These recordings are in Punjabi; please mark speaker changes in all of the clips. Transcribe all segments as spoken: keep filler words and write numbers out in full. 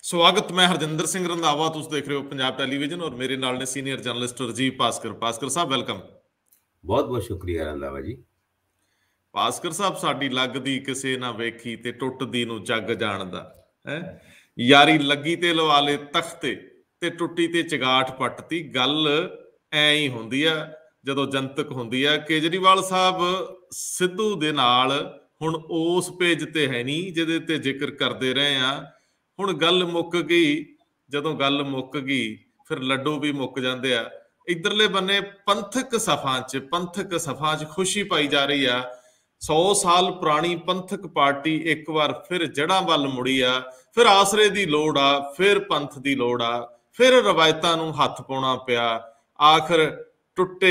Speaker 1: ਸਵਾਗਤ ਮੈਂ ਹਰਜਿੰਦਰ ਸਿੰਘ ਰੰਧਾਵਾ। ਤੁਸੀਂ ਦੇਖ ਰਹੇ ਹੋ ਪੰਜਾਬ ਟੈਲੀਵਿਜ਼ਨ ਔਰ ਮੇਰੇ ਨਾਲ ਨੇ ਸੀਨੀਅਰ ਜਰਨਲਿਸਟ ਰਜੀਵ ਭਾਸਕਰ। ਭਾਸਕਰ ਸਾਹਿਬ ਵੈਲਕਮ।
Speaker 2: ਬਹੁਤ ਬਹੁਤ ਸ਼ੁਕਰੀਆ ਰੰਧਾਵਾ ਜੀ।
Speaker 1: ਭਾਸਕਰ ਸਾਹਿਬ, ਸਾਡੀ ਲੱਗਦੀ ਕਿਸੇ ਨਾ ਵੇਖੀ ਤੇ ਟੁੱਟਦੀ ਨੂੰ ਜੱਗ ਜਾਣਦਾ ਹੈ। ਯਾਰੀ ਲੱਗੀ ਤੇ ਲਵਾ ਲੇ ਤਖਤੇ ਤੇ ਟੁੱਟੀ ਤੇ ਚਗਾਠ ਪੱਟਤੀ। ਗੱਲ ਐ ਹੀ ਹੁੰਦੀ ਆ ਜਦੋਂ ਜਨਤਕ ਹੁੰਦੀ ਆ। ਕੇਜਰੀਵਾਲ ਸਾਹਿਬ ਸਿੱਧੂ ਦੇ ਨਾਲ ਹੁਣ ਉਸ ਪੇਜ ਤੇ ਹੈ ਨਹੀਂ ਜਿਹਦੇ ਤੇ ਜ਼ਿਕਰ ਕਰਦੇ ਰਹੇ ਆ। ਹੁਣ ਗੱਲ ਮੁੱਕ ਗਈ। ਜਦੋਂ ਗੱਲ ਮੁੱਕ ਗਈ ਫਿਰ ਲੱਡੂ ਵੀ ਮੁੱਕ ਜਾਂਦੇ ਆ। ਇਧਰਲੇ ਬੰਨੇ ਪੰਥਕ ਸਫਾ 'ਚ ਪੰਥਕ ਸਫਾ 'ਚ ਖੁਸ਼ੀ ਪਾਈ ਜਾ ਰਹੀ ਆ। ਸੌ ਸਾਲ ਪੁਰਾਣੀ ਪੰਥਕ ਪਾਰਟੀ ਇੱਕ ਵਾਰ ਫਿਰ ਜੜ੍ਹਾਂ ਵੱਲ ਮੁੜੀ ਆ। ਫਿਰ ਆਸਰੇ ਦੀ ਲੋੜ ਆ, ਫਿਰ ਪੰਥ ਦੀ ਲੋੜ ਆ, ਫਿਰ ਰਵਾਇਤਾਂ ਨੂੰ ਹੱਥ ਪਾਉਣਾ ਪਿਆ। ਆਖਰ ਟੁੱਟੇ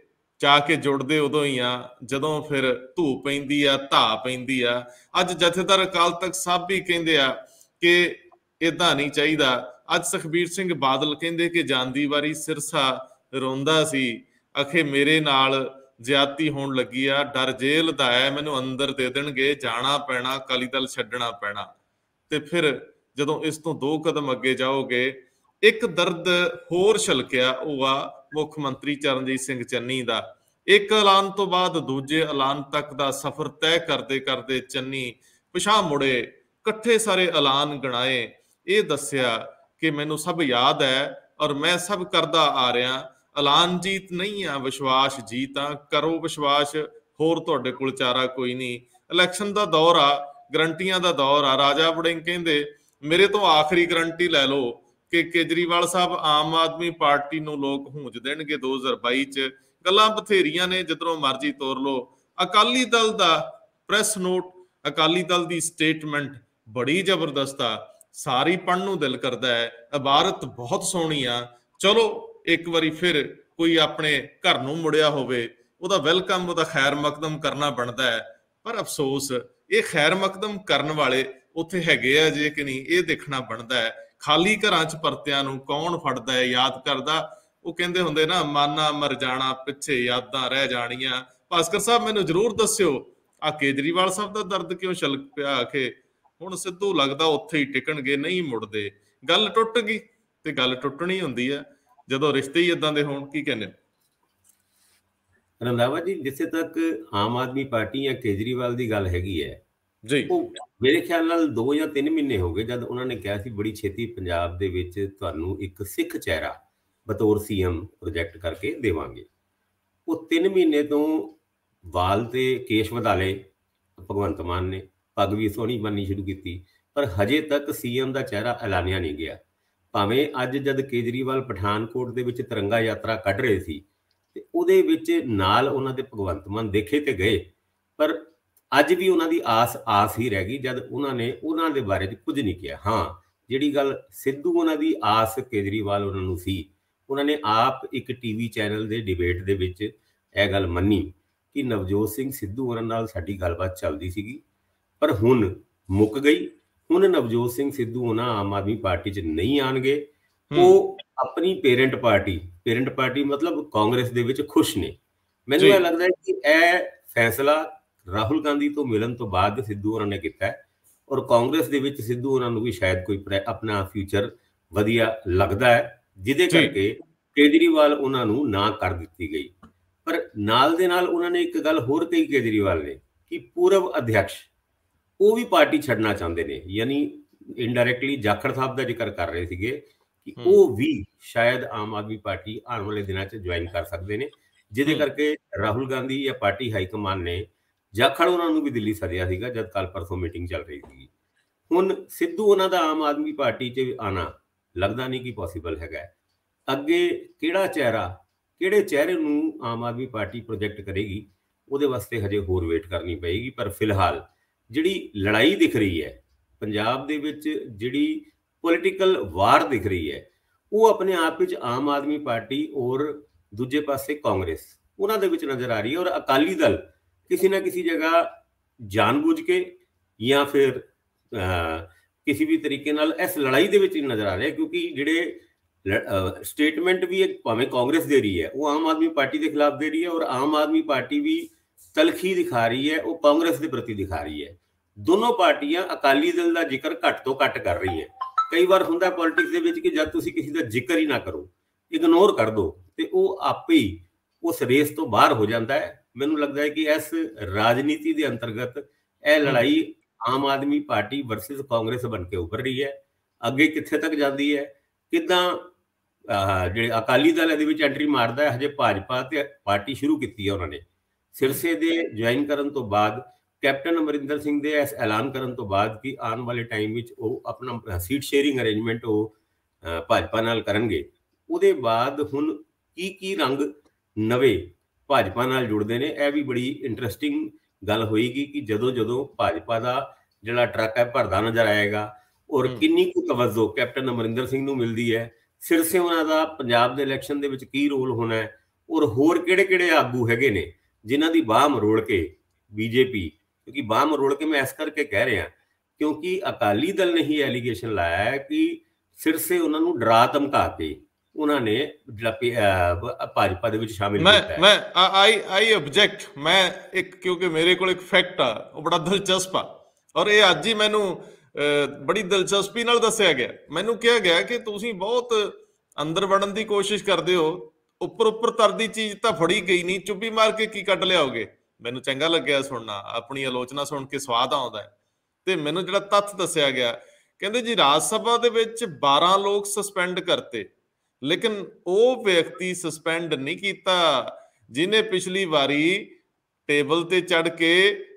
Speaker 1: ਜਾ ਕੇ ਜੁੜਦੇ ਉਦੋਂ ਹੀ ਆ ਜਦੋਂ ਫਿਰ ਧੂ ਪੈਂਦੀ ਆ, ਧਾ ਪੈਂਦੀ ਆ। ਅੱਜ ਜਥੇਦਾਰ ਅਕਾਲ ਤਖਤ ਸਾਹਿਬ ਵੀ ਕਹਿੰਦੇ ਆ ਕਿ ਏਦਾਂ ਨਹੀਂ ਚਾਹੀਦਾ। ਅੱਜ ਸੁਖਬੀਰ ਸਿੰਘ ਬਾਦਲ ਕਹਿੰਦੇ ਕਿ ਜਾਂਦੀ ਵਾਰੀ ਸਿਰਸਾ ਰੋਂਦਾ ਸੀ, ਅਖੇ ਮੇਰੇ ਨਾਲ ਜ਼ਿਆਦਤੀ ਹੋਣ ਲੱਗੀ ਆ, ਡਰ ਜੇਲ੍ਹ ਦਾ ਹੈ, ਮੈਨੂੰ ਅੰਦਰ ਦੇ ਦੇਣਗੇ, ਜਾਣਾ ਪੈਣਾ, ਅਕਾਲੀ ਦਲ ਛੱਡਣਾ ਪੈਣਾ। ਤੇ ਫਿਰ ਜਦੋਂ ਇਸ ਤੋਂ ਦੋ ਕਦਮ ਅੱਗੇ ਜਾਓਗੇ, ਇੱਕ ਦਰਦ ਹੋਰ ਛਲਕਿਆ, ਉਹ ਆ ਮੁੱਖ ਮੰਤਰੀ ਚਰਨਜੀਤ ਸਿੰਘ ਚੰਨੀ ਦਾ। ਇੱਕ ਐਲਾਨ ਤੋਂ ਬਾਅਦ ਦੂਜੇ ਐਲਾਨ ਤੱਕ ਦਾ ਸਫ਼ਰ ਤੈਅ ਕਰਦੇ ਕਰਦੇ ਚੰਨੀ ਪਿਛਾਂਹ ਮੁੜੇ, ਇਕੱਠੇ ਸਾਰੇ ਐਲਾਨ ਗਣਾਏ, ਇਹ ਦੱਸਿਆ ਕਿ ਮੈਨੂੰ ਸਭ ਯਾਦ ਹੈ ਔਰ ਮੈਂ ਸਭ ਕਰਦਾ ਆ ਰਿਹਾ। ਐਲਾਨ ਜੀਤ ਨਹੀਂ ਆ, ਵਿਸ਼ਵਾਸ ਜੀਤ ਆ। ਕਰੋ ਵਿਸ਼ਵਾਸ, ਹੋਰ ਤੁਹਾਡੇ ਕੋਲ ਚਾਰਾ ਕੋਈ ਨਹੀਂ। ਇਲੈਕਸ਼ਨ ਦਾ ਦੌਰ ਆ, ਗਰੰਟੀਆਂ ਦਾ ਦੌਰ ਆ। ਰਾਜਾ ਵੜਿੰਗ ਕਹਿੰਦੇ ਮੇਰੇ ਤੋਂ ਆਖਰੀ ਗਰੰਟੀ ਲੈ ਲਓ ਕਿ ਕੇਜਰੀਵਾਲ ਸਾਹਿਬ ਆਮ ਆਦਮੀ ਪਾਰਟੀ ਨੂੰ ਲੋਕ ਹੂੰਜ ਦੇਣਗੇ ਦੋ ਹਜ਼ਾਰ ਬਾਈ 'ਚ। ਗੱਲਾਂ ਬਥੇਰੀਆਂ ਨੇ, ਜਿੱਧਰੋਂ ਮਰਜ਼ੀ ਤੋਰ ਲਓ। ਅਕਾਲੀ ਦਲ ਦਾ ਪ੍ਰੈਸ ਨੋਟ, ਅਕਾਲੀ ਦਲ ਦੀ ਸਟੇਟਮੈਂਟ ਬੜੀ ਜ਼ਬਰਦਸਤ ਆ, ਸਾਰੀ ਪੜ੍ਹਨ ਨੂੰ ਦਿਲ ਕਰਦਾ ਹੈ। ਇਬਾਰਤ ਬਹੁਤ ਸੋਹਣੀ ਆ। ਚਲੋ ਇੱਕ ਵਾਰੀ ਫਿਰ ਕੋਈ ਆਪਣੇ ਘਰ ਨੂੰ ਮੁੜਿਆ ਹੋਵੇ, ਉਹਦਾ ਵੈਲਕਮ, ਉਹਦਾ ਖੈਰ ਮਕਦਮ ਕਰਨਾ ਬਣਦਾ ਹੈ। ਪਰ ਅਫਸੋਸ ਇਹ ਖੈਰ ਮਕਦਮ ਕਰਨ ਵਾਲੇ ਉੱਥੇ ਹੈਗੇ ਆ ਜੇ ਕਿ ਨਹੀਂ, ਇਹ ਦੇਖਣਾ ਬਣਦਾ ਹੈ। ਖਾਲੀ ਘਰਾਂ 'ਚ ਪਰਤਿਆਂ ਨੂੰ ਕੌਣ ਫੜਦਾ ਹੈ, ਯਾਦ ਕਰਦਾ। ਉਹ ਕਹਿੰਦੇ ਹੁੰਦੇ ਨਾ, ਮਾਨਾ ਮਰ ਜਾਣਾ, ਪਿੱਛੇ ਯਾਦਾਂ ਰਹਿ ਜਾਣੀਆਂ। ਭਾਸਕਰ ਸਾਹਿਬ ਮੈਨੂੰ ਜ਼ਰੂਰ ਦੱਸਿਓ, ਆ ਕੇਜਰੀਵਾਲ ਸਾਹਿਬ ਦਾ ਦਰਦ ਕਿਉਂ ਛਲਕ ਪਿਆ ਕਿ ਹੁਣ ਸਿੱਧੂ ਲੱਗਦਾ ਉੱਥੇ ਹੀ ਟਿਕਣਗੇ, ਨਹੀਂ ਮੁੜਦੇ। ਗੱਲ ਟੁੱਟ ਗਈ ਤੇ ਗੱਲ ਟੁੱਟਣੀ ਹੁੰਦੀ ਆ ਜਦੋਂ ਰਿਸ਼ਤੇ ਹੀ ਇਦਾਂ ਦੇ ਹੋਣ। ਕੀ ਕਹਿੰਦੇ
Speaker 2: ਰੰਧਾਵਾ ਜੀ? ਜਿੱਥੇ ਤੱਕ ਆਮ ਆਦਮੀ ਪਾਰਟੀ ਜਾਂ ਕੇਜਰੀਵਾਲ ਦੀ ਗੱਲ ਹੈਗੀ ਹੈ
Speaker 1: ਜੀ,
Speaker 2: ਉਹ ਮੇਰੇ ਖਿਆਲ ਨਾਲ ਦੋ ਜਾਂ ਤਿੰਨ ਮਹੀਨੇ ਹੋ ਗਏ ਜਦ ਉਹਨਾਂ ਨੇ ਕਿਹਾ ਸੀ ਬੜੀ ਛੇਤੀ ਪੰਜਾਬ ਦੇ ਵਿੱਚ ਤੁਹਾਨੂੰ ਇੱਕ ਸਿੱਖ ਚਿਹਰਾ ਬਤੌਰ ਸੀਐਮ ਪ੍ਰੋਜੈਕਟ ਕਰਕੇ ਦੇਵਾਂਗੇ। ਉਹ ਤਿੰਨ ਮਹੀਨੇ ਤੋਂ ਵਾਲ ਤੇ ਕੇਸ਼ ਵਧਾ ਲਏ ਭਗਵੰਤ ਮਾਨ ਨੇ, ਪੱਗ ਵੀ ਸੋਹਣੀ ਬਣਨੀ ਸ਼ੁਰੂ ਕੀਤੀ, ਪਰ ਹਜੇ ਤੱਕ ਸੀਐਮ ਦਾ ਚਿਹਰਾ ਐਲਾਨਿਆ ਨਹੀਂ ਗਿਆ। ਭਾਵੇਂ ਅੱਜ ਜਦ ਕੇਜਰੀਵਾਲ ਪਠਾਨਕੋਟ ਦੇ ਵਿੱਚ ਤਿਰੰਗਾ ਯਾਤਰਾ ਕੱਢ ਰਹੇ ਸੀ ਤੇ ਉਹਦੇ ਵਿੱਚ ਨਾਲ ਉਹਨਾਂ ਦੇ ਭਗਵੰਤ ਮਾਨ ਦੇਖੇ ਤੇ ਗਏ, ਪਰ ਅੱਜ ਵੀ ਉਹਨਾਂ ਦੀ ਆਸ ਆਸ ਹੀ ਰਹਿ ਗਈ ਜਦ ਉਹਨਾਂ ਨੇ ਉਹਨਾਂ ਦੇ ਬਾਰੇ 'ਚ ਕੁਝ ਨਹੀਂ ਕਿਹਾ। ਹਾਂ, ਜਿਹੜੀ ਗੱਲ ਸਿੱਧੂ ਉਹਨਾਂ ਦੀ ਆਸ ਕੇਜਰੀਵਾਲ ਉਹਨਾਂ ਨੂੰ ਸੀ, ਉਹਨਾਂ ਨੇ ਆਪ ਇੱਕ ਟੀਵੀ ਚੈਨਲ ਦੇ ਡਿਬੇਟ ਦੇ ਵਿੱਚ ਇਹ ਗੱਲ ਮੰਨੀ ਕਿ ਨਵਜੋਤ ਸਿੰਘ ਸਿੱਧੂ ਉਹਨਾਂ ਨਾਲ ਸਾਡੀ ਗੱਲਬਾਤ ਚੱਲਦੀ ਸੀਗੀ, ਪਰ ਹੁਣ ਮੁੱਕ ਗਈ। ਹੁਣ ਨਵਜੋਤ ਸਿੰਘ ਸਿੱਧੂ ਉਹਨਾਂ ਆਮ ਆਦਮੀ ਪਾਰਟੀ 'ਚ ਨਹੀਂ ਆਉਣਗੇ। ਉਹ ਆਪਣੀ ਪੇਰੈਂਟ ਪਾਰਟੀ, ਪੇਰੈਂਟ ਪਾਰਟੀ ਮਤਲਬ ਕਾਂਗਰਸ ਦੇ ਵਿੱਚ ਖੁਸ਼ ਨੇ। ਮੈਨੂੰ ਇਹ ਲੱਗਦਾ ਹੈ ਕਿ ਇਹ ਫੈਸਲਾ ਰਾਹੁਲ ਗਾਂਧੀ ਤੋਂ ਮਿਲਣ ਤੋਂ ਬਾਅਦ ਸਿੱਧੂ ਉਹਨਾਂ ਨੇ ਕੀਤਾ ਹੈ ਔਰ ਕਾਂਗਰਸ ਦੇ ਵਿੱਚ ਸਿੱਧੂ ਉਹਨਾਂ ਨੂੰ ਵੀ ਸ਼ਾਇਦ ਕੋਈ ਆਪਣਾ ਫਿਊਚਰ ਵਧੀਆ ਲੱਗਦਾ ਹੈ, ਜਿਹਦੇ ਕਰਕੇ ਕੇਜਰੀਵਾਲ ਉਹਨਾਂ ਨੂੰ ਨਾ ਕਰ ਦਿੱਤੀ ਗਈ। ਪਰ ਨਾਲ ਦੇ ਨਾਲ ਉਹਨਾਂ ਨੇ ਇੱਕ ਗੱਲ ਹੋਰ ਕਹੀ ਕੇਜਰੀਵਾਲ ਨੇ ਕਿ ਪੂਰਵ ਅਧਿਅਕਸ਼ ਉਹ ਵੀ ਪਾਰਟੀ ਛੱਡਣਾ ਚਾਹੁੰਦੇ ਨੇ, ਯਾਨੀ ਇਨਡਾਇਰੈਕਟਲੀ ਜਾਖੜ ਸਾਹਿਬ ਦਾ ਜ਼ਿਕਰ ਕਰ ਰਹੇ ਸੀਗੇ ਕਿ ਉਹ ਵੀ ਸ਼ਾਇਦ ਆਮ ਆਦਮੀ ਪਾਰਟੀ ਆਉਣ ਵਾਲੇ ਦਿਨਾਂ 'ਚ ਜੁਆਇਨ ਕਰ ਸਕਦੇ ਨੇ, ਜਿਹਦੇ ਕਰਕੇ ਰਾਹੁਲ ਗਾਂਧੀ ਜਾਂ ਪਾਰਟੀ ਹਾਈਕਮਾਨ ਨੇ ਜਾਖੜ ਉਹਨਾਂ ਨੂੰ ਵੀ ਦਿੱਲੀ ਸੱਦਿਆ ਸੀਗਾ ਜਦ ਕੱਲ ਪਰਸੋਂ ਮੀਟਿੰਗ ਚੱਲ ਰਹੀ ਸੀਗੀ। ਹੁਣ ਸਿੱਧੂ ਉਹਨਾਂ ਦਾ ਆਮ ਆਦਮੀ ਪਾਰਟੀ 'ਚ ਆਉਣਾ ਲੱਗਦਾ ਨਹੀਂ ਕਿ ਪੋਸੀਬਲ ਹੈਗਾ। ਅੱਗੇ ਕਿਹੜਾ ਚਿਹਰਾ, ਕਿਹੜੇ ਚਿਹਰੇ ਨੂੰ ਆਮ ਆਦਮੀ ਪਾਰਟੀ ਪ੍ਰੋਜੈਕਟ ਕਰੇਗੀ, ਉਹਦੇ ਵਾਸਤੇ ਹਜੇ ਹੋਰ ਵੇਟ ਕਰਨੀ ਪਏਗੀ। ਪਰ ਫਿਲਹਾਲ ਜਿਹੜੀ ਲੜਾਈ ਦਿਖ ਰਹੀ ਹੈ ਪੰਜਾਬ ਦੇ ਵਿੱਚ, ਜਿਹੜੀ ਪੋਲੀਟੀਕਲ ਵਾਰ ਦਿਖ ਰਹੀ ਹੈ, ਉਹ ਆਪਣੇ ਆਪ ਵਿੱਚ ਆਮ ਆਦਮੀ ਪਾਰਟੀ ਔਰ ਦੂਜੇ ਪਾਸੇ ਕਾਂਗਰਸ ਉਹਨਾਂ ਦੇ ਵਿੱਚ ਨਜ਼ਰ ਆ ਰਹੀ ਹੈ। ਔਰ ਅਕਾਲੀ ਦਲ ਕਿਸੇ ਨਾ ਕਿਸੇ ਜਗ੍ਹਾ ਜਾਣਬੁੱਝ ਕੇ ਜਾਂ ਫਿਰ ਕਿਸੇ ਵੀ ਤਰੀਕੇ ਨਾਲ ਇਸ ਲੜਾਈ ਦੇ ਵਿੱਚ ਨਜ਼ਰ ਆ ਰਿਹਾ, ਕਿਉਂਕਿ ਜਿਹੜੇ ਸਟੇਟਮੈਂਟ ਵੀ ਭਾਵੇਂ ਕਾਂਗਰਸ ਦੇ ਰਹੀ ਹੈ ਉਹ ਆਮ ਆਦਮੀ ਪਾਰਟੀ ਦੇ ਖਿਲਾਫ ਦੇ ਰਹੀ ਹੈ, ਔਰ ਆਮ ਆਦਮੀ ਪਾਰਟੀ ਵੀ ਤਲਖੀ ਦਿਖਾ ਰਹੀ ਹੈ, ਉਹ ਕਾਂਗਰਸ ਦੇ ਪ੍ਰਤੀ ਦਿਖਾ ਰਹੀ ਹੈ। ਦੋਨੋਂ ਪਾਰਟੀਆਂ ਅਕਾਲੀ ਦਲ ਦਾ ਜ਼ਿਕਰ ਘੱਟ ਤੋਂ ਘੱਟ ਕਰ ਰਹੀ ਹੈ। ਕਈ ਵਾਰ ਹੁੰਦਾ ਪੋਲਿਟਿਕਸ ਦੇ ਵਿੱਚ ਕਿ ਜਦ ਤੁਸੀਂ ਕਿਸੇ ਦਾ ਜ਼ਿਕਰ ਹੀ ਨਾ ਕਰੋ, ਇਗਨੋਰ ਕਰ ਦਿਓ, ਤੇ ਉਹ ਆਪੇ ਹੀ ਉਸ ਰੇਸ ਤੋਂ ਬਾਹਰ ਹੋ ਜਾਂਦਾ ਹੈ। ਮੈਨੂੰ ਲੱਗਦਾ ਹੈ ਕਿ ਇਸ ਰਾਜਨੀਤੀ ਦੇ ਅੰਤਰਗਤ ਇਹ ਲੜਾਈ ਆਮ ਆਦਮੀ ਪਾਰਟੀ ਵਰਸਸ ਕਾਂਗਰਸ ਬਣ ਕੇ ਉੱਭਰ ਰਹੀ ਹੈ। ਅੱਗੇ ਕਿੱਥੇ ਤੱਕ ਜਾਂਦੀ ਹੈ, ਕਿੱਦਾਂ ਜਿਹੜੇ ਅਕਾਲੀ ਦਲ ਇਹਦੇ ਵਿੱਚ ਐਂਟਰੀ ਮਾਰਦਾ ਹੈ। ਹਜੇ ਭਾਜਪਾ ਤੇ ਪਾਰਟੀ ਸ਼ੁਰੂ ਕੀਤੀ ਹੈ ਉਹਨਾਂ ਨੇ, ਸਿਰਸੇ ਦੇ ਜੁਆਇਨ ਕਰਨ ਤੋਂ ਬਾਅਦ, ਕੈਪਟਨ ਅਮਰਿੰਦਰ ਸਿੰਘ ਦੇ ਇਸ ਐਲਾਨ ਕਰਨ ਤੋਂ ਬਾਅਦ ਕਿ ਆਉਣ ਵਾਲੇ ਟਾਈਮ ਵਿੱਚ ਉਹ ਆਪਣਾ ਸੀਟ ਸ਼ੇਅਰਿੰਗ ਅਰੇਂਜਮੈਂਟ ਉਹ ਭਾਜਪਾ ਨਾਲ ਕਰਨਗੇ, ਉਹਦੇ ਬਾਅਦ ਹੁਣ ਕੀ ਕੀ ਰੰਗ ਨਵੇਂ ਭਾਜਪਾ ਨਾਲ ਜੁੜਦੇ ਨੇ, ਇਹ ਵੀ ਬੜੀ ਇੰਟਰਸਟਿੰਗ ਗੱਲ ਹੋਏਗੀ ਕਿ ਜਦੋਂ ਜਦੋਂ ਭਾਜਪਾ ਦਾ ਜਿਹੜਾ ਟਰੱਕ ਹੈ ਭਰਦਾ ਨਜ਼ਰ ਆਏਗਾ ਔਰ ਕਿੰਨੀ ਕੁ ਤਵੱਜੋ ਕੈਪਟਨ ਅਮਰਿੰਦਰ ਸਿੰਘ ਨੂੰ ਮਿਲਦੀ ਹੈ, ਸਿਰਸੇ ਉਹਨਾਂ ਦਾ ਪੰਜਾਬ ਦੇ ਇਲੈਕਸ਼ਨ ਦੇ ਵਿੱਚ ਕੀ ਰੋਲ ਹੋਣਾ ਹੈ, ਔਰ ਹੋਰ ਕਿਹੜੇ ਕਿਹੜੇ ਆਗੂ ਹੈਗੇ ਨੇ ਜਿਨ੍ਹਾਂ ਦੀ ਬਾਹ ਮਰੋੜ ਕੇ ਬੀਜੇਪੀ, ਕਿਉਂਕਿ ਬਾਹ ਮਰੋੜ ਕੇ ਮੈਂ ਇਸ ਕਰਕੇ ਕਹਿ ਰਿਹਾ ਕਿਉਂਕਿ ਅਕਾਲੀ ਦਲ ਨੇ ਹੀ ਐਲੀਗੇਸ਼ਨ ਲਾਇਆ ਹੈ ਕਿ ਸਿਰਸੇ ਉਹਨਾਂ ਨੂੰ ਡਰਾ ਧਮਕਾ ਕੇ ਉਹਨਾਂ ਨੇ ਭਾਜਪਾ ਦੇ ਵਿੱਚ ਸ਼ਾਮਿਲ ਕੀਤਾ ਹੈ।
Speaker 1: ਮੈਂ ਆਈ ਆਈ ਆਬਜੈਕਟ, ਮੈਂ ਇੱਕ ਕਿਉਂਕਿ ਮੇਰੇ ਕੋਲ ਇੱਕ ਫੈਕਟ ਆ ਉਹ ਬੜਾ ਦਿਲਚਸਪ ਆ, ਔਰ ਇਹ ਅੱਜ ਹੀ ਮੈਨੂੰ ਬੜੀ ਦਿਲਚਸਪੀ ਨਾਲ ਦੱਸਿਆ ਗਿਆ। ਮੈਨੂੰ ਕਿਹਾ ਗਿਆ ਕਿ ਤੁਸੀਂ ਬਹੁਤ ਅੰਦਰ ਵੜਨ ਦੀ ਕੋਸ਼ਿਸ਼ ਕਰਦੇ ਹੋ, ਉੱਪਰ ਉੱਪਰ ਤਰਦੀ ਚੀਜ਼ ਤਾਂ ਫੜੀ ਗਈ ਨਹੀਂ, ਚੁੱਪੀ ਮਾਰ ਕੇ ਕੀ ਕੱਢ ਲਿਆਓਗੇ। ਮੈਨੂੰ ਚੰਗਾ ਲੱਗਿਆ ਸੁਣਨਾ, ਆਪਣੀ ਆਲੋਚਨਾ ਸੁਣ ਕੇ ਸਵਾਦ ਆਉਂਦਾ ਹੈ। ਤੇ ਮੈਨੂੰ ਜਿਹੜਾ ਤੱਥ ਦੱਸਿਆ ਗਿਆ, ਕਹਿੰਦੇ ਜੀ ਰਾਜ ਸਭਾ ਦੇ ਵਿੱਚ ਬਾਰਾਂ ਲੋਕ ਸਸਪੈਂਡ ਕਰਤੇ, ਲੇਕਿਨ ਉਹ ਵਿਅਕਤੀ ਸਸਪੈਂਡ ਨਹੀਂ ਕੀਤਾ ਜਿਹਨੇ ਪਿਛਲੀ ਵਾਰੀ ਟੇਬਲ ਤੇ ਚੜ ਕੇ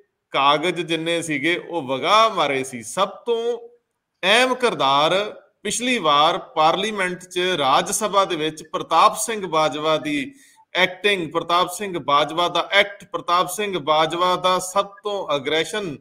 Speaker 1: ਕਾਗਜ਼ ਜਿੰਨੇ ਸੀਗੇ ਉਹ ਵਗਾ ਮਾਰੇ ਸੀ। ਸਭ ਤੋਂ ਅਹਿਮ ਕਿਰਦਾਰ ਪਿਛਲੀ ਵਾਰ ਪਾਰਲੀਮੈਂਟ 'ਚ ਰਾਜ ਸਭਾ ਦੇ ਵਿੱਚ ਪ੍ਰਤਾਪ ਸਿੰਘ ਬਾਜਵਾ ਦੀ ਐਕਟਿੰਗ, ਪ੍ਰਤਾਪ ਸਿੰਘ ਬਾਜਵਾ ਦਾ ਐਕਟ, ਪ੍ਰਤਾਪ ਸਿੰਘ ਬਾਜਵਾ ਦਾ ਸਭ ਤੋਂ ਅਗਰੈਸ਼ਨ,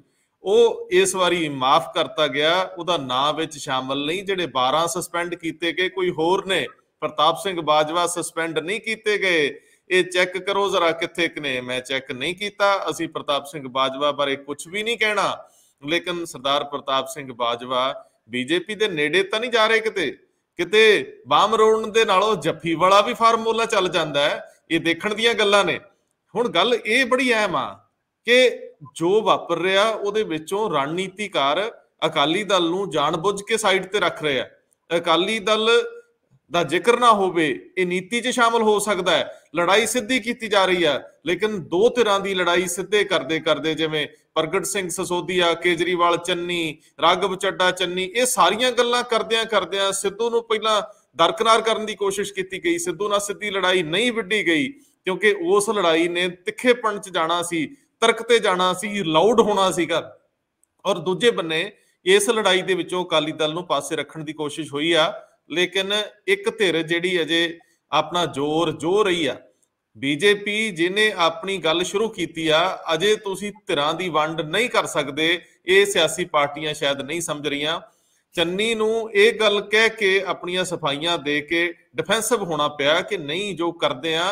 Speaker 1: ਉਹ ਇਸ ਵਾਰੀ ਮਾਫ ਕਰਤਾ ਗਿਆ, ਉਹਦਾ ਨਾਂ ਵਿੱਚ ਸ਼ਾਮਲ ਨਹੀਂ। ਜਿਹੜੇ ਬਾਰਾਂ ਸਸਪੈਂਡ ਕੀਤੇ ਗਏ ਕੋਈ ਹੋਰ ਨੇ, ਪ੍ਰਤਾਪ ਸਿੰਘ ਬਾਜਵਾ ਸਸਪੈਂਡ ਨਹੀਂ ਕੀਤੇ ਗਏ। ਇਹ ਚੈੱਕ ਕਰੋ ਜ਼ਰਾ ਕਿੱਥੇ ਨੇ। ਮੈਂ ਚੈੱਕ ਨਹੀਂ ਕੀਤਾ, ਅਸੀਂ ਪ੍ਰਤਾਪ ਸਿੰਘ ਬਾਜਵਾ ਬਾਰੇ ਕੁਝ ਵੀ ਨਹੀਂ ਕਹਿਣਾ, ਲੇਕਿਨ ਸਰਦਾਰ ਪ੍ਰਤਾਪ ਸਿੰਘ ਬਾਜਵਾ ਬੀਜੇਪੀ ਦੇ ਨੇੜੇ ਤਾਂ ਨਹੀਂ ਜਾ ਰਹੇ, ਕਿਤੇ ਕਿਤੇ ਬਾਮ ਰੋਣ ਦੇ ਨਾਲੋਂ ਜੱਫੀ ਵਾਲਾ ਵੀ ਫਾਰਮੂਲਾ ਚੱਲ ਜਾਂਦਾ ਹੈ। ਇਹ ਦੇਖਣ ਦੀਆਂ ਗੱਲਾਂ ਨੇ। ਹੁਣ ਗੱਲ ਇਹ ਬੜੀ ਅਹਿਮ ਆ ਕਿ ਜੋ ਵਾਪਰ ਰਿਹਾ ਉਹਦੇ ਵਿੱਚੋਂ ਰਣਨੀਤੀਕਾਰ ਅਕਾਲੀ ਦਲ ਨੂੰ ਜਾਣਬੁੱਝ ਕੇ ਸਾਈਡ ਤੇ ਰੱਖ ਰਹੇ ਆ। ਅਕਾਲੀ ਦਲ ਦਾ ਜ਼ਿਕਰ ਨਾ ਹੋਵੇ, ਇਹ ਨੀਤੀ 'ਚ ਸ਼ਾਮਲ ਹੋ ਸਕਦਾ ਹੈ। ਲੜਾਈ ਸਿੱਧੀ ਕੀਤੀ ਜਾ ਰਹੀ ਹੈ, ਲੇਕਿਨ ਦੋ ਧਿਰਾਂ ਦੀ ਲੜਾਈ ਸਿੱਧੇ ਕਰਦੇ ਕਰਦੇ, ਜਿਵੇਂ ਪ੍ਰਗਟ ਸਿੰਘ ਸਸੋਦੀਆ, ਕੇਜਰੀਵਾਲ ਚੰਨੀ, ਰਾਘਵ ਚੱਡਾ ਚੰਨੀ, ਇਹ ਸਾਰੀਆਂ ਗੱਲਾਂ ਕਰਦਿਆਂ ਕਰਦਿਆਂ ਸਿੱਧੂ ਨੂੰ ਪਹਿਲਾਂ ਦਰਕਨਾਰ ਕਰਨ ਦੀ ਕੋਸ਼ਿਸ਼ ਕੀਤੀ ਗਈ। ਸਿੱਧੂ ਨਾਲ ਸਿੱਧੀ ਲੜਾਈ ਨਹੀਂ ਵਿੱਢੀ ਗਈ ਕਿਉਂਕਿ ਉਸ ਲੜਾਈ ਨੇ ਤਿੱਖੇਪਣ 'ਚ ਜਾਣਾ ਸੀ, ਤਰਕ ਤੇ ਜਾਣਾ ਸੀ, ਲਾਊਡ ਹੋਣਾ ਸੀਗਾ। ਔਰ ਦੂਜੇ ਬੰਨੇ ਇਸ ਲੜਾਈ ਦੇ ਵਿੱਚੋਂ ਅਕਾਲੀ ਦਲ ਨੂੰ ਪਾਸੇ ਰੱਖਣ ਦੀ ਕੋਸ਼ਿਸ਼ ਹੋਈ ਆ, ਲੇਕਿਨ ਇੱਕ ਧਿਰ ਜਿਹੜੀ ਅਜੇ ਆਪਣਾ ਜ਼ੋਰ ਜੋ ਰਹੀ ਆ, ਬੀਜੇਪੀ ਜਿਹਨੇ ਆਪਣੀ ਗੱਲ ਸ਼ੁਰੂ ਕੀਤੀ ਆ, ਅਜੇ ਤੁਸੀਂ ਧਿਰਾਂ ਦੀ ਵੰਡ ਨਹੀਂ ਕਰ ਸਕਦੇ। ਇਹ ਸਿਆਸੀ ਪਾਰਟੀਆਂ ਸ਼ਾਇਦ ਨਹੀਂ ਸਮਝ ਰਹੀਆਂ। ਚੰਨੀ ਨੂੰ ਇਹ ਗੱਲ ਕਹਿ ਕੇ ਆਪਣੀਆਂ ਸਫਾਈਆਂ ਦੇ ਕੇ ਡਿਫੈਂਸਿਵ ਹੋਣਾ ਪਿਆ ਕਿ ਨਹੀਂ ਜੋ ਕਰਦੇ ਆ।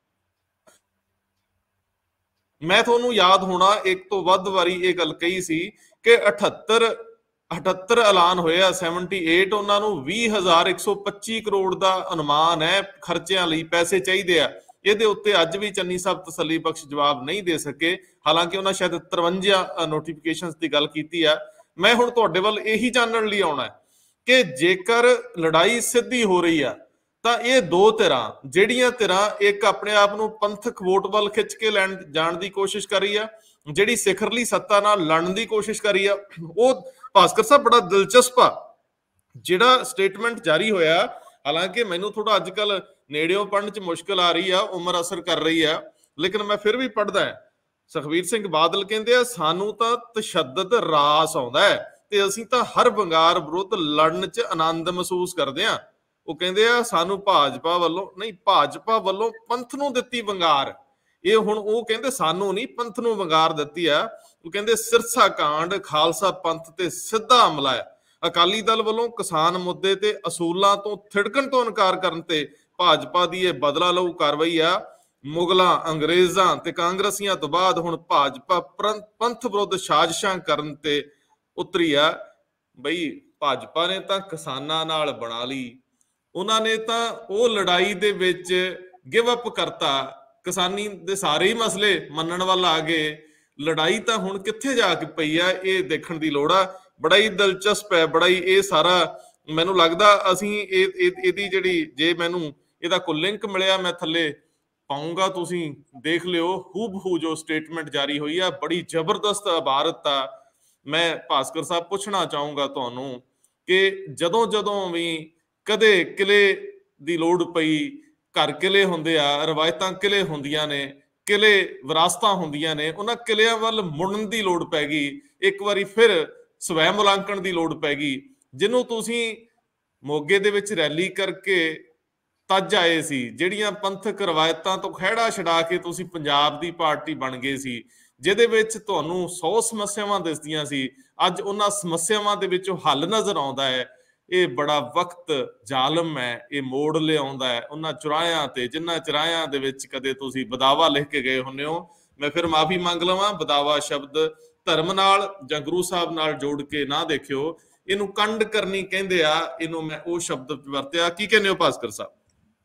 Speaker 1: ਮੈਂ ਤੁਹਾਨੂੰ ਯਾਦ ਹੋਣਾ ਇੱਕ ਤੋਂ ਵੱਧ ਵਾਰੀ ਇਹ ਗੱਲ ਕਹੀ ਸੀ ਕਿ ਅਠੱਤਰ ਅਠੱਤਰ ਐਲਾਨ ਹੋਇਆ, ਅਠੱਤਰ ਉਹਨਾਂ ਨੂੰ ਵੀਹ ਹਜ਼ਾਰ ਇੱਕ ਸੌ ਪੱਚੀ ਕਰੋੜ ਦਾ ਅਨੁਮਾਨ ਹੈ ਖਰਚਿਆਂ ਲਈ ਪੈਸੇ ਚਾਹੀਦੇ ਆ। ਇਹਦੇ ਉੱਤੇ ਅੱਜ ਵੀ ਚੰਨੀ ਸਾਹਿਬ ਤਸੱਲੀ ਬਖਸ਼ ਜਵਾਬ ਨਹੀਂ ਦੇ ਸਕੇ, ਹਾਲਾਂਕਿ ਉਹਨਾਂ ਸ਼ਾਇਦ ਤਰਵੰਜਾ ਨੋਟੀਫਿਕੇਸ਼ਨਸ ਦੀ ਗੱਲ ਕੀਤੀ ਆ। ਮੈਂ ਹੁਣ ਤੁਹਾਡੇ ਵੱਲ ਇਹੀ ਜਾਣਨ ਲਈ ਆਉਣਾ ਕਿ ਜੇਕਰ ਲੜਾਈ ਸਿੱਧੀ ਹੋ ਰਹੀ ਆ ਤਾਂ ਇਹ ਦੋ ਧਿਰਾਂ, ਜਿਹੜੀਆਂ ਧਿਰਾਂ ਇੱਕ ਆਪਣੇ ਆਪ ਨੂੰ ਪੰਥਕ ਵੋਟ ਵੱਲ ਖਿੱਚ ਕੇ ਲੈਣ ਜਾਣ ਦੀ ਕੋਸ਼ਿਸ਼ ਕਰ ਰਹੀ ਆ, ਜਿਹੜੀ ਸਿਖਰਲੀ ਸੱਤਾ ਨਾਲ ਲੜਨ ਦੀ ਕੋਸ਼ਿਸ਼ ਕਰ ਰਹੀ ਆ, ਉਹ ਭਾਸਕਰ ਸਾਹਿਬ ਬੜਾ ਦਿਲਚਸਪ ਆ ਜਿਹੜਾ ਸਟੇਟਮੈਂਟ ਜਾਰੀ ਹੋਇਆ। ਹਾਲਾਂਕਿ ਮੈਨੂੰ ਥੋੜਾ ਅੱਜ ਕੱਲ ਨੇੜਿਓਂ ਪੜ੍ਹਨ 'ਚ ਮੁਸ਼ਕਿਲ ਆ ਰਹੀ ਆ, ਉਮਰ ਅਸਰ ਕਰ ਰਹੀ ਆ, ਲੇਕਿਨ ਮੈਂ ਫਿਰ ਵੀ ਪੜ੍ਹਦਾ। ਸੁਖਬੀਰ ਸਿੰਘ ਬਾਦਲ ਕਹਿੰਦੇ ਆ ਸਾਨੂੰ ਤਾਂ ਤਸ਼ੱਦਦ ਰਾਸ ਆਉਂਦਾ ਹੈ ਤੇ ਅਸੀਂ ਤਾਂ ਹਰ ਵੰਗਾਰ ਵਿਰੁੱਧ ਲੜਨ 'ਚ ਆਨੰਦ ਮਹਿਸੂਸ ਕਰਦੇ ਆ। ਉਹ ਕਹਿੰਦੇ ਆ ਸਾਨੂੰ ਭਾਜਪਾ ਵੱਲੋਂ ਨਹੀਂ, ਭਾਜਪਾ ਵੱਲੋਂ ਪੰਥ ਨੂੰ ਦਿੱਤੀ ਵੰਗਾਰ। ਇਹ ਹੁਣ ਉਹ ਕਹਿੰਦੇ ਸਾਨੂੰ ਨਹੀਂ, ਪੰਥ ਨੂੰ ਵੰਗਾਰ ਦਿੱਤੀ ਆ। ਉਹ ਕਹਿੰਦੇ ਸਿਰਸਾ ਕਾਂਡ ਖਾਲਸਾ ਪੰਥ ਤੇ ਸਿੱਧਾ ਹਮਲਾ ਹੈ। ਅਕਾਲੀ ਦਲ ਵੱਲੋਂ ਕਿਸਾਨ ਮੁੱਦੇ ਤੇ ਅਸੂਲਾਂ ਤੋਂ ਥਿੜਕਣ ਤੋਂ ਇਨਕਾਰ ਕਰਨ ਤੇ ਭਾਜਪਾ ਦੀ ਇਹ ਬਦਲਾ ਲਊ ਕਾਰਵਾਈ ਆ। ਮੁਗਲਾਂ, ਅੰਗਰੇਜ਼ਾਂ ਤੇ ਕਾਂਗਰਸੀਆਂ ਤੋਂ ਬਾਅਦ ਹੁਣ ਭਾਜਪਾ ਪੰਥ ਵਿਰੁੱਧ ਸਾਜ਼ਿਸ਼ਾਂ ਕਰਨ ਤੇ ਉਤਰੀ ਆ। ਬਈ ਭਾਜਪਾ ਨੇ ਤਾਂ ਕਿਸਾਨਾਂ ਨਾਲ ਬਣਾ ਲਈ, ਉਹਨਾਂ ਨੇ ਤਾਂ ਉਹ ਲੜਾਈ ਦੇ ਵਿੱਚ ਗਿਵ ਅਪ ਕਰਤਾ, ਕਿਸਾਨੀ ਦੇ ਸਾਰੇ ਹੀ ਮਸਲੇ ਮੰਨਣ ਵੱਲ ਆ ਗਏ। ਲੜਾਈ ਤਾਂ ਹੁਣ ਕਿੱਥੇ ਜਾ ਕੇ ਪਈ ਆ, ਇਹ ਦੇਖਣ ਦੀ ਲੋੜ ਆ। ਬੜਾ ਹੀ ਦਿਲਚਸਪ ਹੈ, ਬੜਾ ਹੀ ਇਹ ਸਾਰਾ ਮੈਨੂੰ ਲੱਗਦਾ ਅਸੀਂ ਇਹਦੀ ਜਿਹੜੀ ਜੇ ਮੈਨੂੰ ਇਹਦਾ ਕੋਈ ਲਿੰਕ ਮਿਲਿਆ ਮੈਂ ਥੱਲੇ ਪਾਉਂਗਾ, ਤੁਸੀਂ ਦੇਖ ਲਿਓ। ਹੂਬਹੂ ਜੋ ਸਟੇਟਮੈਂਟ ਜਾਰੀ ਹੋਈ ਆ, ਬੜੀ ਜ਼ਬਰਦਸਤ ਇਬਾਰਤ ਆ। ਮੈਂ ਭਾਸਕਰ ਸਾਹਿਬ ਪੁੱਛਣਾ ਚਾਹੂੰਗਾ ਤੁਹਾਨੂੰ ਕਿ ਜਦੋਂ ਜਦੋਂ ਵੀ ਕਦੇ ਕਿਲੇ ਦੀ ਲੋੜ ਪਈ, ਘਰ ਕਿਲੇ ਹੁੰਦੇ ਆ, ਰਵਾਇਤਾਂ ਕਿਲੇ ਹੁੰਦੀਆਂ ਨੇ, ਕਿਲੇ ਵਿਰਾਸਤਾਂ ਹੁੰਦੀਆਂ ਨੇ, ਉਹਨਾਂ ਕਿਲਿਆਂ ਵੱਲ ਮੁੜਨ ਦੀ ਲੋੜ ਪੈ ਗਈ। ਇੱਕ ਵਾਰੀ ਫਿਰ ਸਵੈ ਮੁਲਾਂਕਣ ਦੀ ਲੋੜ ਪੈ ਗਈ। ਜਿਹਨੂੰ ਤੁਸੀਂ ਮੋਗੇ ਦੇ ਵਿੱਚ ਰੈਲੀ ਕਰਕੇ ਤੱਜ ਆਏ ਸੀ, ਜਿਹੜੀਆਂ ਪੰਥਕ ਰਵਾਇਤਾਂ ਤੋਂ ਖਹਿੜਾ ਛਡਾ ਕੇ ਤੁਸੀਂ ਪੰਜਾਬ ਦੀ ਪਾਰਟੀ ਬਣ ਗਏ ਸੀ, ਜਿਹਦੇ ਵਿੱਚ ਤੁਹਾਨੂੰ ਸੌ ਸਮੱਸਿਆਵਾਂ ਦਿਸਦੀਆਂ ਸੀ, ਅੱਜ ਉਹਨਾਂ ਸਮੱਸਿਆਵਾਂ ਦੇ ਵਿੱਚੋਂ ਹੱਲ ਨਜ਼ਰ ਆਉਂਦਾ ਹੈ। ਇਹ ਬੜਾ ਵਕਤ ਜ਼ਾਲਮ ਹੈ, ਇਹ ਮੋੜ ਲਿਆਉਂਦਾ ਹੈ ਉਹਨਾਂ ਚੁਰਾਇਆਂ ਤੇ ਜਿਨ੍ਹਾਂ ਚੁਰਾਇਆਂ ਦੇ ਵਿੱਚ ਕਦੇ ਤੁਸੀਂ ਬਦਾਵਾ ਲਿਖ ਕੇ ਗਏ ਹੁੰਦੇ ਹੋ। ਮੈਂ ਫਿਰ ਮਾਫੀ ਮੰਗ ਲਵਾਂ, ਬਦਾਵਾ ਸ਼ਬਦ ਧਰਮ ਨਾਲ ਜਾਂ ਗੁਰੂ ਸਾਹਿਬ ਨਾਲ ਜੋੜ ਕੇ ਨਾ ਦੇਖਿਓ, ਇਹਨੂੰ ਕੰਡ ਕਰਨੀ ਕਹਿੰਦੇ ਆ, ਇਹਨੂੰ ਮੈਂ ਉਹ ਸ਼ਬਦ ਵਰਤਿਆ। ਕੀ ਕਹਿੰਦੇ ਹੋ ਭਾਸਕਰ ਸਾਹਿਬ?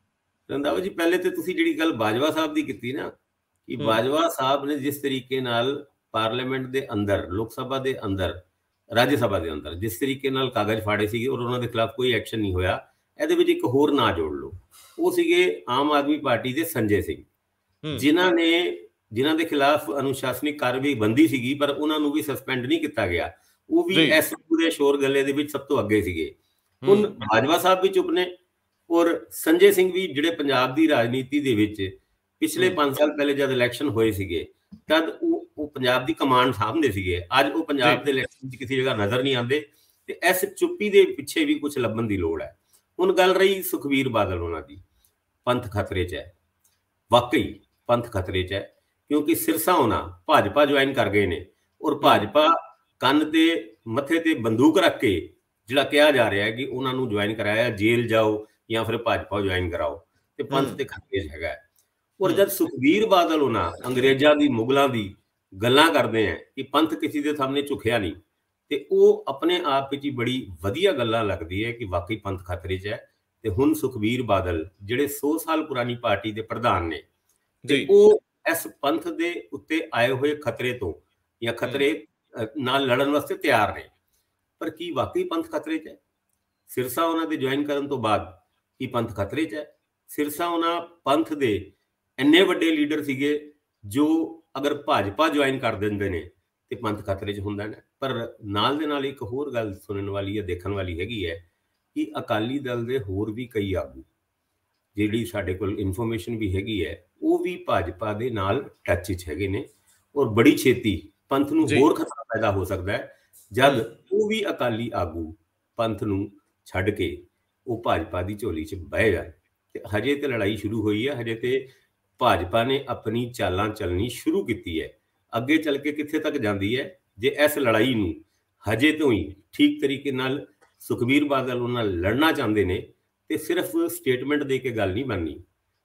Speaker 2: ਰੰਧਾਵਾ ਜੀ, ਪਹਿਲੇ ਤੇ ਤੁਸੀਂ ਜਿਹੜੀ ਗੱਲ ਬਾਜਵਾ ਸਾਹਿਬ ਦੀ ਕੀਤੀ ਨਾ, ਕਿ ਬਾਜਵਾ ਸਾਹਿਬ ਨੇ ਜਿਸ ਤਰੀਕੇ ਨਾਲ ਪਾਰਲੀਮੈਂਟ ਦੇ ਅੰਦਰ, ਲੋਕ ਸਭਾ ਦੇ ਅੰਦਰ, ਰਾਜ ਸਭਾ ਦੇ ਅੰਦਰ ਜਿਸ ਤਰੀਕੇ ਨਾਲ ਕਾਗਜ਼ ਫਾੜੇ ਸੀਗੇ ਔਰ ਉਹਨਾਂ ਦੇ ਖਿਲਾਫ ਕੋਈ ਐਕਸ਼ਨ ਨਹੀਂ ਹੋਇਆ, ਇਹਦੇ ਵਿੱਚ ਇੱਕ ਹੋਰ ਨਾਂ ਜੋੜ ਲਓ। ਉਹ ਸੀਗੇ ਆਮ ਆਦਮੀ ਪਾਰਟੀ ਦੇ ਸੰਜੇ ਸਿੰਘ, ਜਿਨ੍ਹਾਂ ਨੇ ਜਿਨ੍ਹਾਂ ਦੇ ਖਿਲਾਫ ਅਨੁਸ਼ਾਸਨਿਕ ਕਾਰਵਾਈ ਬੰਦੀ ਸੀਗੀ, ਪਰ ਉਹਨਾਂ ਨੂੰ ਵੀ ਸਸਪੈਂਡ ਨਹੀਂ ਕੀਤਾ ਗਿਆ। ਉਹ ਵੀ ਇਸ ਪੂਰੇ ਸ਼ੋਰ ਗੱਲੇ ਦੇ ਵਿੱਚ ਸਭ ਤੋਂ ਅੱਗੇ ਸੀਗੇ। ਹੁਣ ਬਾਜਵਾ ਸਾਹਿਬ ਵੀ ਚੁੱਪ ਨੇ, ਔਰ ਸੰਜੇ ਸਿੰਘ ਵੀ, ਜਿਹੜੇ ਪੰਜਾਬ ਦੀ ਰਾਜਨੀਤੀ ਦੇ ਵਿੱਚ ਪਿਛਲੇ ਪੰਜ ਸਾਲ ਪਹਿਲੇ ਜਦ ਇਲੈਕਸ਼ਨ ਹੋਏ ਸੀਗੇ ਤਦ ਉਹ ਉਹ ਪੰਜਾਬ ਦੀ ਕਮਾਂਡ ਸਾਹਮਣੇ ਸੀਗੇ। ਅੱਜ ਉਹ ਪੰਜਾਬ ਦੇ ਇਲੈਕਸ਼ਨ 'ਚ ਕਿਸੇ ਜਗ੍ਹਾ ਨਜ਼ਰ ਨਹੀਂ ਆਉਂਦੇ, ਤੇ ਇਸ ਚੁੱਪੀ ਦੇ ਪਿੱਛੇ ਵੀ ਕੁਝ ਲੱਭਣ ਦੀ ਲੋੜ ਹੈ। ਹੁਣ ਗੱਲ ਰਹੀ ਸੁਖਬੀਰ ਬਾਦਲ ਉਹਨਾਂ ਦੀ, ਪੰਥ ਖਤਰੇ 'ਚ ਹੈ। ਵਾਕਈ ਪੰਥ ਖਤਰੇ 'ਚ ਹੈ, ਕਿਉਂਕਿ ਸਿਰਸਾ ਉਹਨਾਂ ਭਾਜਪਾ ਜੁਆਇਨ ਕਰ ਗਏ ਨੇ, ਔਰ ਭਾਜਪਾ ਕੰਨ ਤੇ ਮੱਥੇ ਤੇ ਬੰਦੂਕ ਰੱਖ ਕੇ ਜਿਹੜਾ ਕਿਹਾ ਜਾ ਰਿਹਾ ਹੈ ਕਿ ਉਹਨਾਂ ਨੂੰ ਜੁਆਇਨ ਕਰਾਇਆ, ਜੇਲ੍ਹ ਜਾਓ ਜਾਂ ਫਿਰ ਭਾਜਪਾ ਜੁਆਇਨ ਕਰਾਓ, ਤੇ ਪੰਥ ਤੇ ਖਤਰੇ 'ਚ ਹੈਗਾ। ਔਰ ਜਦ ਸੁਖਬੀਰ ਬਾਦਲ ਉਹਨਾਂ ਅੰਗਰੇਜ਼ਾਂ ਦੀ, ਮੁਗਲਾਂ ਦੀ ਗੱਲਾਂ ਕਰਦੇ ਹੈ ਕਿ ਪੰਥ ਕਿਸੇ ਦੇ ਸਾਹਮਣੇ ਝੁਕਿਆ ਨਹੀਂ, ਤੇ ਉਹ ਆਪਣੇ ਆਪ ਵਿੱਚ ਹੀ ਬੜੀ ਵਧੀਆ ਗੱਲਾਂ ਲੱਗਦੀ ਹੈ ਕਿ ਵਾਕਈ ਪੰਥ ਖਤਰੇ 'ਚ ਹੈ। ਤੇ ਹੁਣ ਸੁਖਬੀਰ ਬਾਦਲ ਜਿਹੜੇ ਸੌ ਸਾਲ ਪੁਰਾਣੀ ਪਾਰਟੀ ਦੇ ਪ੍ਰਧਾਨ ਨੇ, ਤੇ ਉਹ ਇਸ ਪੰਥ ਦੇ ਉੱਤੇ ਆਏ ਹੋਏ ਖਤਰੇ ਤੋਂ ਜਾਂ ਖਤਰੇ ਨਾਲ ਲੜਨ ਵਾਸਤੇ ਤਿਆਰ ਨੇ। ਪਰ ਕੀ ਵਾਕਈ ਪੰਥ ਖਤਰੇ 'ਚ ਹੈ? ਸਿਰਸਾ ਉਹਨਾਂ ਦੇ ਜੁਆਇਨ ਕਰਨ ਤੋਂ ਬਾਅਦ ਕੀ ਪੰਥ ਖਤਰੇ 'ਚ ਹੈ? ਸਿਰਸਾ ਉਹਨਾਂ ਪੰਥ ਦੇ ਇੰਨੇ ਵੱਡੇ ਲੀਡਰ ਸੀਗੇ ਜੋ ਅਗਰ ਭਾਜਪਾ ਜੁਆਇਨ ਕਰ ਦਿੰਦੇ ਨੇ ਤੇ ਪੰਥ ਖਤਰੇ 'ਚ ਹੁੰਦਾ ਨੇ। ਪਰ ਨਾਲ ਦੇ ਨਾਲ ਇੱਕ ਹੋਰ ਗੱਲ ਸੁਣਨ ਵਾਲੀ ਹੈ, ਦੇਖਣ ਵਾਲੀ ਹੈਗੀ ਹੈ ਕਿ ਅਕਾਲੀ ਦਲ ਦੇ ਹੋਰ ਵੀ ਕਈ ਆਗੂ, ਜਿਹੜੀ ਸਾਡੇ ਕੋਲ ਇਨਫੋਰਮੇਸ਼ਨ ਵੀ ਹੈਗੀ ਹੈ, ਉਹ ਵੀ ਭਾਜਪਾ ਦੇ ਨਾਲ ਟੱਚ 'ਚ ਹੈਗੇ ਨੇ, ਔਰ ਬੜੀ ਛੇਤੀ ਪੰਥ ਨੂੰ ਹੋਰ ਖਤਰਾ ਪੈਦਾ ਹੋ ਸਕਦਾ ਹੈ ਜਦ ਉਹ ਵੀ ਅਕਾਲੀ ਆਗੂ ਪੰਥ ਨੂੰ ਛੱਡ ਕੇ ਉਹ ਭਾਜਪਾ ਦੀ ਝੋਲੀ 'ਚ ਬਹਿ ਜਾਣ। ਤੇ ਹਜੇ ਤੇ ਲੜਾਈ ਸ਼ੁਰੂ ਹੋਈ ਹੈ, ਹਜੇ ਤੇ ਭਾਜਪਾ ਨੇ ਆਪਣੀ ਚਾਲਾਂ ਚੱਲਣੀ ਸ਼ੁਰੂ ਕੀਤੀ ਹੈ। ਅੱਗੇ ਚੱਲ ਕੇ ਕਿੱਥੇ ਤੱਕ ਜਾਂਦੀ ਹੈ, ਜੇ ਇਸ ਲੜਾਈ ਨੂੰ ਹਜੇ ਤੋਂ ਹੀ ਠੀਕ ਤਰੀਕੇ ਨਾਲ ਸੁਖਬੀਰ ਬਾਦਲ ਉਹਨਾਂ ਨਾਲ ਲੜਨਾ ਚਾਹੁੰਦੇ ਨੇ, ਤੇ ਸਿਰਫ ਸਟੇਟਮੈਂਟ ਦੇ ਕੇ ਗੱਲ ਨਹੀਂ ਬਣਨੀ,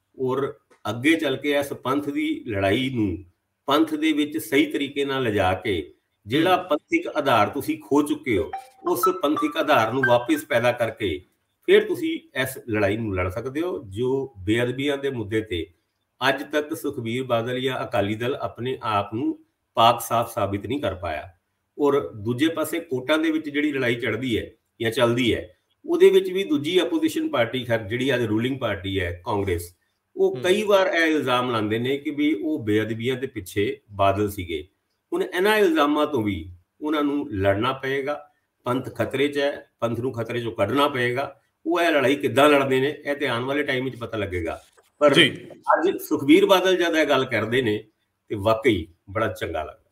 Speaker 2: ਔਰ ਅੱਗੇ ਚੱਲ ਕੇ ਇਸ ਪੰਥ ਦੀ ਲੜਾਈ ਨੂੰ ਪੰਥ ਦੇ ਵਿੱਚ ਸਹੀ ਤਰੀਕੇ ਨਾਲ ਲਿਜਾ ਕੇ ਜਿਹੜਾ ਪੰਥਿਕ ਆਧਾਰ ਤੁਸੀਂ ਖੋ ਚੁੱਕੇ ਹੋ, ਉਸ ਪੰਥਿਕ ਆਧਾਰ ਨੂੰ ਵਾਪਿਸ ਪੈਦਾ ਕਰਕੇ ਫਿਰ ਤੁਸੀਂ ਇਸ ਲੜਾਈ ਨੂੰ ਲੜ ਸਕਦੇ ਹੋ, ਜੋ ਬੇਅਦਬੀਆਂ ਦੇ ਮੁੱਦੇ ਤੇ ਅੱਜ ਤੱਕ ਸੁਖਬੀਰ ਬਾਦਲ ਜਾਂ ਅਕਾਲੀ ਦਲ ਆਪਣੇ ਆਪ ਨੂੰ ਪਾਕ ਸਾਫ਼ ਸਾਬਿਤ ਨਹੀਂ ਕਰ ਪਾਇਆ। ਔਰ ਦੂਜੇ ਪਾਸੇ ਕੋਟਾਂ ਦੇ ਵਿੱਚ ਜਿਹੜੀ ਲੜਾਈ ਚੜ੍ਹਦੀ ਹੈ ਜਾਂ ਚੱਲਦੀ ਹੈ, ਉਹਦੇ ਵਿੱਚ ਵੀ ਦੂਜੀ ਆਪੋਜੀਸ਼ਨ ਪਾਰਟੀ ਜਿਹੜੀ ਅੱਜ ਰੂਲਿੰਗ ਪਾਰਟੀ ਹੈ ਕਾਂਗਰਸ, ਉਹ ਕਈ ਵਾਰ ਇਹ ਇਲਜ਼ਾਮ ਲਾਉਂਦੇ ਨੇ ਕਿ ਵੀ ਉਹ ਬੇਅਦਬੀਆਂ ਦੇ ਪਿੱਛੇ ਬਾਦਲ ਸੀਗੇ। ਹੁਣ ਇਹਨਾਂ ਇਲਜ਼ਾਮਾਂ ਤੋਂ ਵੀ ਉਹਨਾਂ ਨੂੰ ਲੜਨਾ ਪਏਗਾ। ਪੰਥ ਖਤਰੇ 'ਚ ਹੈ, ਪੰਥ ਨੂੰ ਖਤਰੇ 'ਚੋਂ ਕੱਢਣਾ ਪਏਗਾ। ਉਹ ਇਹ ਲੜਾਈ ਕਿੱਦਾਂ ਲੜਦੇ ਨੇ ਇਹ ਤੇ ਆਉਣ ਵਾਲੇ ਟਾਈਮ ਵਿੱਚ ਪਤਾ ਲੱਗੇਗਾ। ਪਰ ਅੱਜ ਸੁਖਬੀਰ ਬਾਦਲ ਜਦ ਇਹ ਗੱਲ ਕਰਦੇ ਨੇ ਤੇ ਵਾਕਈ ਬੜਾ ਚੰਗਾ ਲੱਗਦਾ।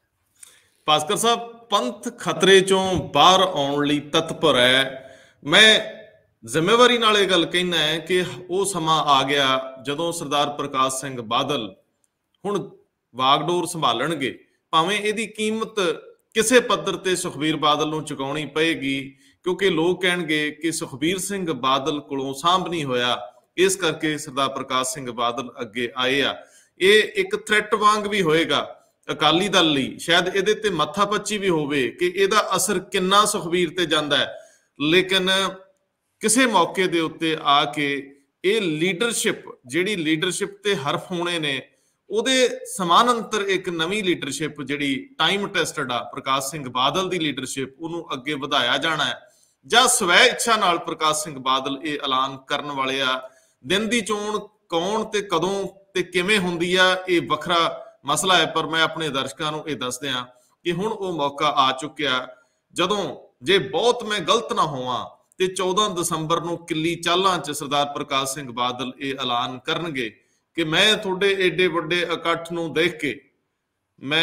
Speaker 1: ਭਾਸਕਰ ਸਾਹਿਬ, ਪੰਥ ਖਤਰੇ 'ਚੋਂ ਬਾਹਰ ਆਉਣ ਲਈ ਤਤਪਰ ਹੈ। ਮੈਂ ਜ਼ਿੰਮੇਵਾਰੀ ਨਾਲ ਇਹ ਗੱਲ ਕਹਿਣਾ ਹੈ ਕਿ ਉਹ ਸਮਾਂ ਆ ਗਿਆ ਜਦੋਂ ਸਰਦਾਰ ਪ੍ਰਕਾਸ਼ ਸਿੰਘ ਬਾਦਲ ਹੁਣ ਵਾਗਡੋਰ ਸੰਭਾਲਣਗੇ, ਭਾਵੇਂ ਇਹਦੀ ਕੀਮਤ ਕਿਸੇ ਪੱਧਰ ਤੇ ਸੁਖਬੀਰ ਬਾਦਲ ਨੂੰ ਚੁਕਾਉਣੀ ਪਏਗੀ, ਕਿਉਂਕਿ ਲੋਕ ਕਹਿਣਗੇ ਕਿ ਸੁਖਬੀਰ ਸਿੰਘ ਬਾਦਲ ਕੋਲੋਂ ਸਾਂਭ ਨਹੀਂ ਹੋਇਆ, ਇਸ ਕਰਕੇ ਸਰਦਾਰ ਪ੍ਰਕਾਸ਼ ਸਿੰਘ ਬਾਦਲ ਅੱਗੇ ਆਏ ਆ। ਇਹ ਇੱਕ ਥ੍ਰੈਟ ਵਾਂਗ ਵੀ ਹੋਏਗਾ ਅਕਾਲੀ ਦਲ ਲਈ, ਸ਼ਾਇਦ ਇਹਦੇ ਤੇ ਮੱਥਾ ਪੱਚੀ ਵੀ ਹੋਵੇ ਕਿ ਇਹਦਾ ਅਸਰ ਕਿੰਨਾ ਸੁਖਬੀਰ ਤੇ ਜਾਂਦਾ ਹੈ। ਲੇਕਿਨ ਕਿਸੇ ਮੌਕੇ ਦੇ ਉੱਤੇ ਆ ਕੇ ਇਹ ਲੀਡਰਸ਼ਿਪ, ਜਿਹੜੀ ਲੀਡਰਸ਼ਿਪ ਤੇ ਹਰਫ ਹੋਣੇ ਨੇ, ਉਹਦੇ ਸਮਾਨਾਂਤਰ ਇੱਕ ਨਵੀਂ ਲੀਡਰਸ਼ਿਪ ਜਿਹੜੀ ਟਾਈਮ ਟੈਸਟਡ ਆ, ਪ੍ਰਕਾਸ਼ ਸਿੰਘ ਬਾਦਲ ਦੀ ਲੀਡਰਸ਼ਿਪ, ਉਹਨੂੰ ਅੱਗੇ ਵਧਾਇਆ ਜਾਣਾ ਹੈ। ਜਾਂ ਸਵੈ ਇੱਛਾ ਨਾਲ ਪ੍ਰਕਾਸ਼ ਸਿੰਘ ਬਾਦਲ ਇਹ ਐਲਾਨ ਕਰਨ ਵਾਲੇ ਆ? ਦਿਨ ਦੀ ਚੋਣ ਕੌਣ ਤੇ ਕਦੋਂ ਤੇ ਕਿਵੇਂ ਹੁੰਦੀ ਆ, ਇਹ ਵੱਖਰਾ ਮਸਲਾ ਹੈ, ਪਰ ਮੈਂ ਆਪਣੇ ਦਰਸ਼ਕਾਂ ਨੂੰ ਇਹ ਦੱਸ ਦਿਆਂ ਕਿ ਹੁਣ ਉਹ ਮੌਕਾ ਆ ਚੁੱਕਿਆ ਜਦੋਂ, ਜੇ ਬਹੁਤ ਮੈਂ ਗਲਤ ਨਾ ਹੋਵਾਂ, ਤੇ ਚੌਦਾਂ ਦਸੰਬਰ ਨੂੰ ਕਿੱਲੀ ਚਾਲਾਂ 'ਚ ਸਰਦਾਰ ਪ੍ਰਕਾਸ਼ ਸਿੰਘ ਬਾਦਲ ਇਹ ਐਲਾਨ ਕਰਨਗੇ ਕਿ ਮੈਂ ਤੁਹਾਡੇ ਏਡੇ ਵੱਡੇ ਇਕੱਠ ਨੂੰ ਦੇਖ ਕੇ ਮੈਂ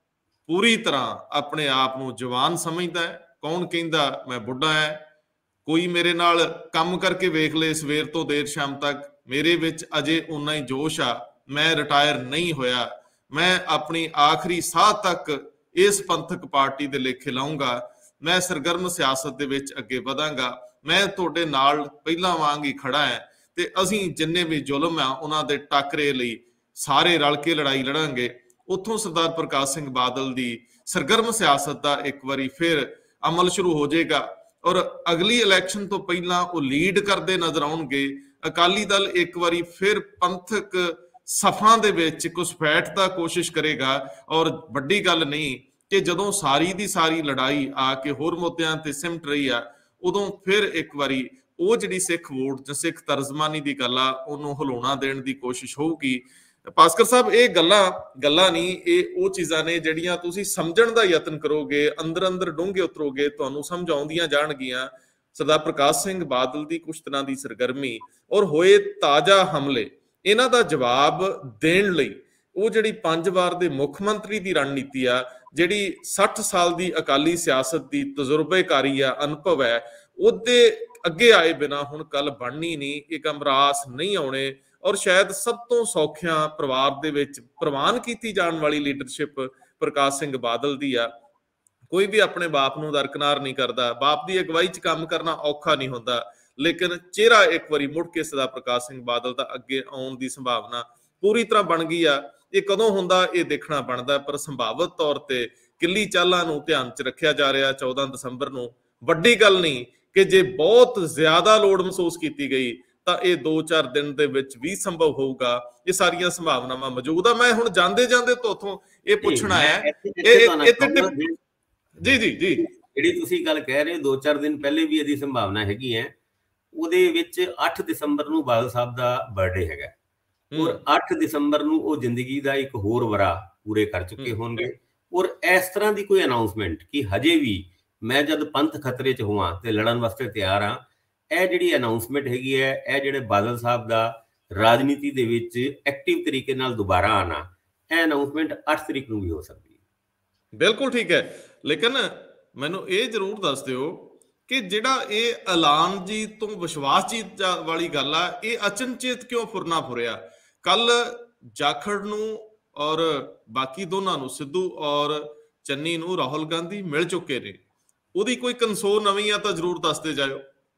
Speaker 1: ਪੂਰੀ ਤਰ੍ਹਾਂ ਆਪਣੇ ਆਪ ਨੂੰ ਜਵਾਨ ਸਮਝਦਾ ਹੈ। ਕੌਣ ਕਹਿੰਦਾ ਮੈਂ ਬੁੱਢਾ ਹੈ? ਕੋਈ ਮੇਰੇ ਨਾਲ ਕੰਮ ਕਰਕੇ ਵੇਖ ਲਏ ਸਵੇਰ ਤੋਂ ਦੇਰ ਸ਼ਾਮ ਤੱਕ, ਮੇਰੇ ਵਿੱਚ ਅਜੇ ਉਨਾ ਹੀ ਜੋਸ਼ ਆ, ਮੈਂ ਰਿਟਾਇਰ ਨਹੀਂ ਹੋਇਆ, ਮੈਂ ਆਪਣੀ ਆਖਰੀ ਸਾਹ ਤੱਕ ਇਸ ਪੰਥਕ ਪਾਰਟੀ ਦੇ ਲੇਖੇ ਲਾਉਂਗਾ, ਮੈਂ ਸਰਗਰਮ ਸਿਆਸਤ ਦੇ ਵਿੱਚ ਅੱਗੇ ਵਧਾਂਗਾ, ਮੈਂ ਤੁਹਾਡੇ ਨਾਲ ਪਹਿਲਾਂ ਵਾਂਗ ਹੀ ਖੜਾ ਹੈ, ਤੇ ਅਸੀਂ ਜਿੰਨੇ ਵੀ ਜ਼ੁਲਮ ਆ ਉਹਨਾਂ ਦੇ ਟਾਕਰੇ ਲਈ ਸਾਰੇ ਰਲ ਕੇ ਲੜਾਈ ਲੜਾਂਗੇ। ਉੱਥੋਂ ਸਰਦਾਰ ਪ੍ਰਕਾਸ਼ ਸਿੰਘ ਬਾਦਲ ਦੀ ਸਰਗਰਮ ਸਿਆਸਤ ਦਾ ਇੱਕ ਵਾਰੀ ਫਿਰ ਅਮਲ ਸ਼ੁਰੂ ਹੋ ਜਾਏਗਾ ਔਰ ਅਗਲੀ ਇਲੈਕਸ਼ਨ ਤੋਂ ਪਹਿਲਾਂ ਉਹ ਲੀਡ ਕਰਦੇ ਨਜ਼ਰ ਆਉਣਗੇ। ਅਕਾਲੀ ਦਲ ਇੱਕ ਵਾਰੀ ਫਿਰ ਪੰਥਕ ਸਫਾਂ ਦੇ ਵਿੱਚ ਘੁਸਪੈਠ ਦਾ ਕੋਸ਼ਿਸ਼ ਕਰੇਗਾ ਔਰ ਵੱਡੀ ਗੱਲ ਨਹੀਂ ਕਿ ਜਦੋਂ ਸਾਰੀ ਦੀ ਸਾਰੀ ਲੜਾਈ ਆ ਕੇ ਹੋਰ ਮੁੱਦਿਆਂ ਤੇ ਸਿਮਟ ਰਹੀ ਆ, ਉਦੋਂ ਫਿਰ ਇੱਕ ਵਾਰੀ ਉਹ ਜਿਹੜੀ ਸਿੱਖ ਵੋਟ ਜਾਂ ਸਿੱਖ ਤਰਜ਼ਮਾਨੀ ਦੀ ਗੱਲ ਆ ਉਹਨੂੰ ਹਿਲਾਉਣਾ ਦੇਣ ਦੀ ਕੋਸ਼ਿਸ਼ ਹੋਊਗੀ। ਭਾਸਕਰ ਸਾਹਿਬ, ਇਹ ਗੱਲਾਂ ਗੱਲਾਂ ਨਹੀਂ, ਇਹ ਉਹ ਚੀਜ਼ਾਂ ਨੇ ਜਿਹੜੀਆਂ ਤੁਸੀਂ ਸਮਝਣ ਦਾ ਯਤਨ ਕਰੋਗੇ, ਅੰਦਰ ਅੰਦਰ ਡੂੰਘੇ ਉਤਰੋਗੇ, ਤੁਹਾਨੂੰ ਸਮਝ ਆਉਂਦੀਆਂ ਜਾਣਗੀਆਂ। ਸਰਦਾਰ ਪ੍ਰਕਾਸ਼ ਸਿੰਘ ਬਾਦਲ ਦੀ ਕੁਛ ਤਰ੍ਹਾਂ ਦੀ ਸਰਗਰਮੀ ਔਰ ਹੋਏ ਤਾਜ਼ਾ ਹਮਲੇ, ਇਹਨਾਂ ਦਾ ਜਵਾਬ ਦੇਣ ਲਈ ਉਹ ਜਿਹੜੀ ਪੰਜ ਵਾਰ ਦੇ ਮੁੱਖ ਮੰਤਰੀ ਦੀ ਰਣਨੀਤੀ ਆ, ਜਿਹੜੀ ਸੱਠ ਸਾਲ ਦੀ ਅਕਾਲੀ ਸਿਆਸਤ ਦੀ ਤਜਰਬੇਕਾਰੀ ਆ, ਅਨੁਭਵ ਹੈ, ਉਹਦੇ ਅੱਗੇ ਆਏ ਬਿਨਾ ਹੁਣ ਕੱਲ ਬਣਨੀ ਨਹੀਂ। ਇੱਕ ਅਮਰਾਸ ਨਹੀਂ ਆਉਣੇ ਔਰ ਸ਼ਾਇਦ ਸਭ ਤੋਂ ਸੌਖਿਆਂ ਪਰਿਵਾਰ ਦੇ ਵਿੱਚ ਪ੍ਰਵਾਨ ਕੀਤੀ ਜਾਣ ਵਾਲੀ ਲੀਡਰਸ਼ਿਪ ਪ੍ਰਕਾਸ਼ ਸਿੰਘ ਬਾਦਲ ਦੀ ਆ। ਕੋਈ ਵੀ ਆਪਣੇ ਬਾਪ ਨੂੰ ਦਰਕਨਾਰ ਨਹੀਂ ਕਰਦਾ, ਬਾਪ ਦੀ ਅਗਵਾਈ 'ਚ ਕੰਮ ਕਰਨਾ ਔਖਾ ਨਹੀਂ ਹੁੰਦਾ, ਲੇਕਿਨ ਚਿਹਰਾ ਇੱਕ ਵਾਰੀ ਮੁੜ ਕੇ ਸਰਦਾਰ ਪ੍ਰਕਾਸ਼ ਸਿੰਘ ਬਾਦਲ ਦਾ ਅੱਗੇ ਆਉਣ ਦੀ ਸੰਭਾਵਨਾ ਪੂਰੀ ਤਰ੍ਹਾਂ ਬਣ ਗਈ ਆ। ਇਹ ਕਦੋਂ ਹੁੰਦਾ ਇਹ ਦੇਖਣਾ ਬਣਦਾ, ਪਰ ਸੰਭਾਵਿਤ ਤੌਰ ਤੇ ਕਿੱਲੀ ਚਾਲਾਂ ਨੂੰ ਧਿਆਨ 'ਚ ਰੱਖਿਆ ਜਾ ਰਿਹਾ ਚੌਦਾਂ ਦਸੰਬਰ ਨੂੰ। ਵੱਡੀ ਗੱਲ ਨਹੀਂ ਕਿ ਜੇ ਬਹੁਤ ਜ਼ਿਆਦਾ ਲੋੜ ਮਹਿਸੂਸ ਕੀਤੀ ਗਈ ਤਾਂ ਇਹ ਦੋ ਚਾਰ ਦਿਨ ਦੇ ਵਿੱਚ ਵੀ ਸੰਭਵ ਹੋਊਗਾ। ਇਹ ਸਾਰੀਆਂ ਸੰਭਾਵਨਾਵਾਂ ਮੌਜੂਦ ਆ। ਮੈਂ ਹੁਣ ਜਾਂਦੇ ਜਾਂਦੇ ਤੋਂ ਇਹ ਪੁੱਛਣਾ ਹੈ, ਜੀ ਜੀ ਜੀ
Speaker 2: ਜਿਹੜੀ ਤੁਸੀਂ ਗੱਲ ਕਹਿ ਰਹੇ ਦੋ ਚਾਰ ਦਿਨ ਪਹਿਲੇ ਵੀ ਇਹਦੀ ਸੰਭਾਵਨਾ ਹੈਗੀ ਹੈ। ਉਹਦੇ ਵਿੱਚ ਅੱਠ ਦਸੰਬਰ ਨੂੰ ਬਾਦਲ ਸਾਹਿਬ ਦਾ ਬਰਥਡੇ ਹੈਗਾ ਔਰ ਅੱਠ ਦਸੰਬਰ ਨੂੰ ਉਹ ਜ਼ਿੰਦਗੀ ਦਾ ਇੱਕ ਹੋਰ ਵਰਾ ਪੂਰੇ ਕਰ ਚੁੱਕੇ ਹੋਣਗੇ ਔਰ ਇਸ ਤਰ੍ਹਾਂ ਦੀ ਕੋਈ ਅਨਾਉਂਸਮੈਂਟ ਕਿ ਹਜੇ ਵੀ ਮੈਂ ਜਦ ਪੰਥ ਖਤਰੇ 'ਚ ਹੋਵਾਂ ਤੇ ਲੜਨ ਵਾਸਤੇ ਤਿਆਰ ਹਾਂ, ਇਹ ਜਿਹੜੀ ਅਨਾਉਂਸਮੈਂਟ ਹੈਗੀ ਹੈ, ਇਹ ਜਿਹੜੇ ਬਾਦਲ ਸਾਹਿਬ ਦਾ ਰਾਜਨੀਤੀ ਦੇ ਵਿੱਚ ਐਕਟਿਵ ਤਰੀਕੇ ਨਾਲ ਦੁਬਾਰਾ ਆਣਾ, ਇਹ ਅਨਾਉਂਸਮੈਂਟ ਅੱਠ ਤਰੀਕ ਨੂੰ ਵੀ ਹੋ ਸਕਦੀ ਹੈ।
Speaker 1: ਬਿਲਕੁਲ ਠੀਕ ਹੈ, ਲੇਕਿਨ ਮੈਨੂੰ ਇਹ ਜ਼ਰੂਰ ਦੱਸ ਦਿਓ ਕਿ ਜਿਹੜਾ ਇਹ ਐਲਾਨ ਜੀ ਤੋਂ ਵਿਸ਼ਵਾਸ ਜੀਤ ਵਾਲੀ ਗੱਲ ਆ, ਇਹ ਅਚਨਚੇਤ ਕਿਉਂ ਫੁਰਨਾ ਫੁਰਿਆ? ਕੱਲ ਜਾਖੜ ਨੂੰ ਔਰ ਬਾਕੀ ਦੋਨਾਂ ਨੂੰ, ਸਿੱਧੂ ਔਰ ਚੰਨੀ ਨੂੰ ਰਾਹੁਲ ਗਾਂਧੀ ਮਿਲ ਚੁੱਕੇ ਨੇ, ਉਹਦੀ ਕੋਈ ਕਨਸੋਰ ਨਵੀਂ ਆ ਤਾਂ ਜ਼ਰੂਰ ਦੱਸਦੇ ਜਾਇਓ।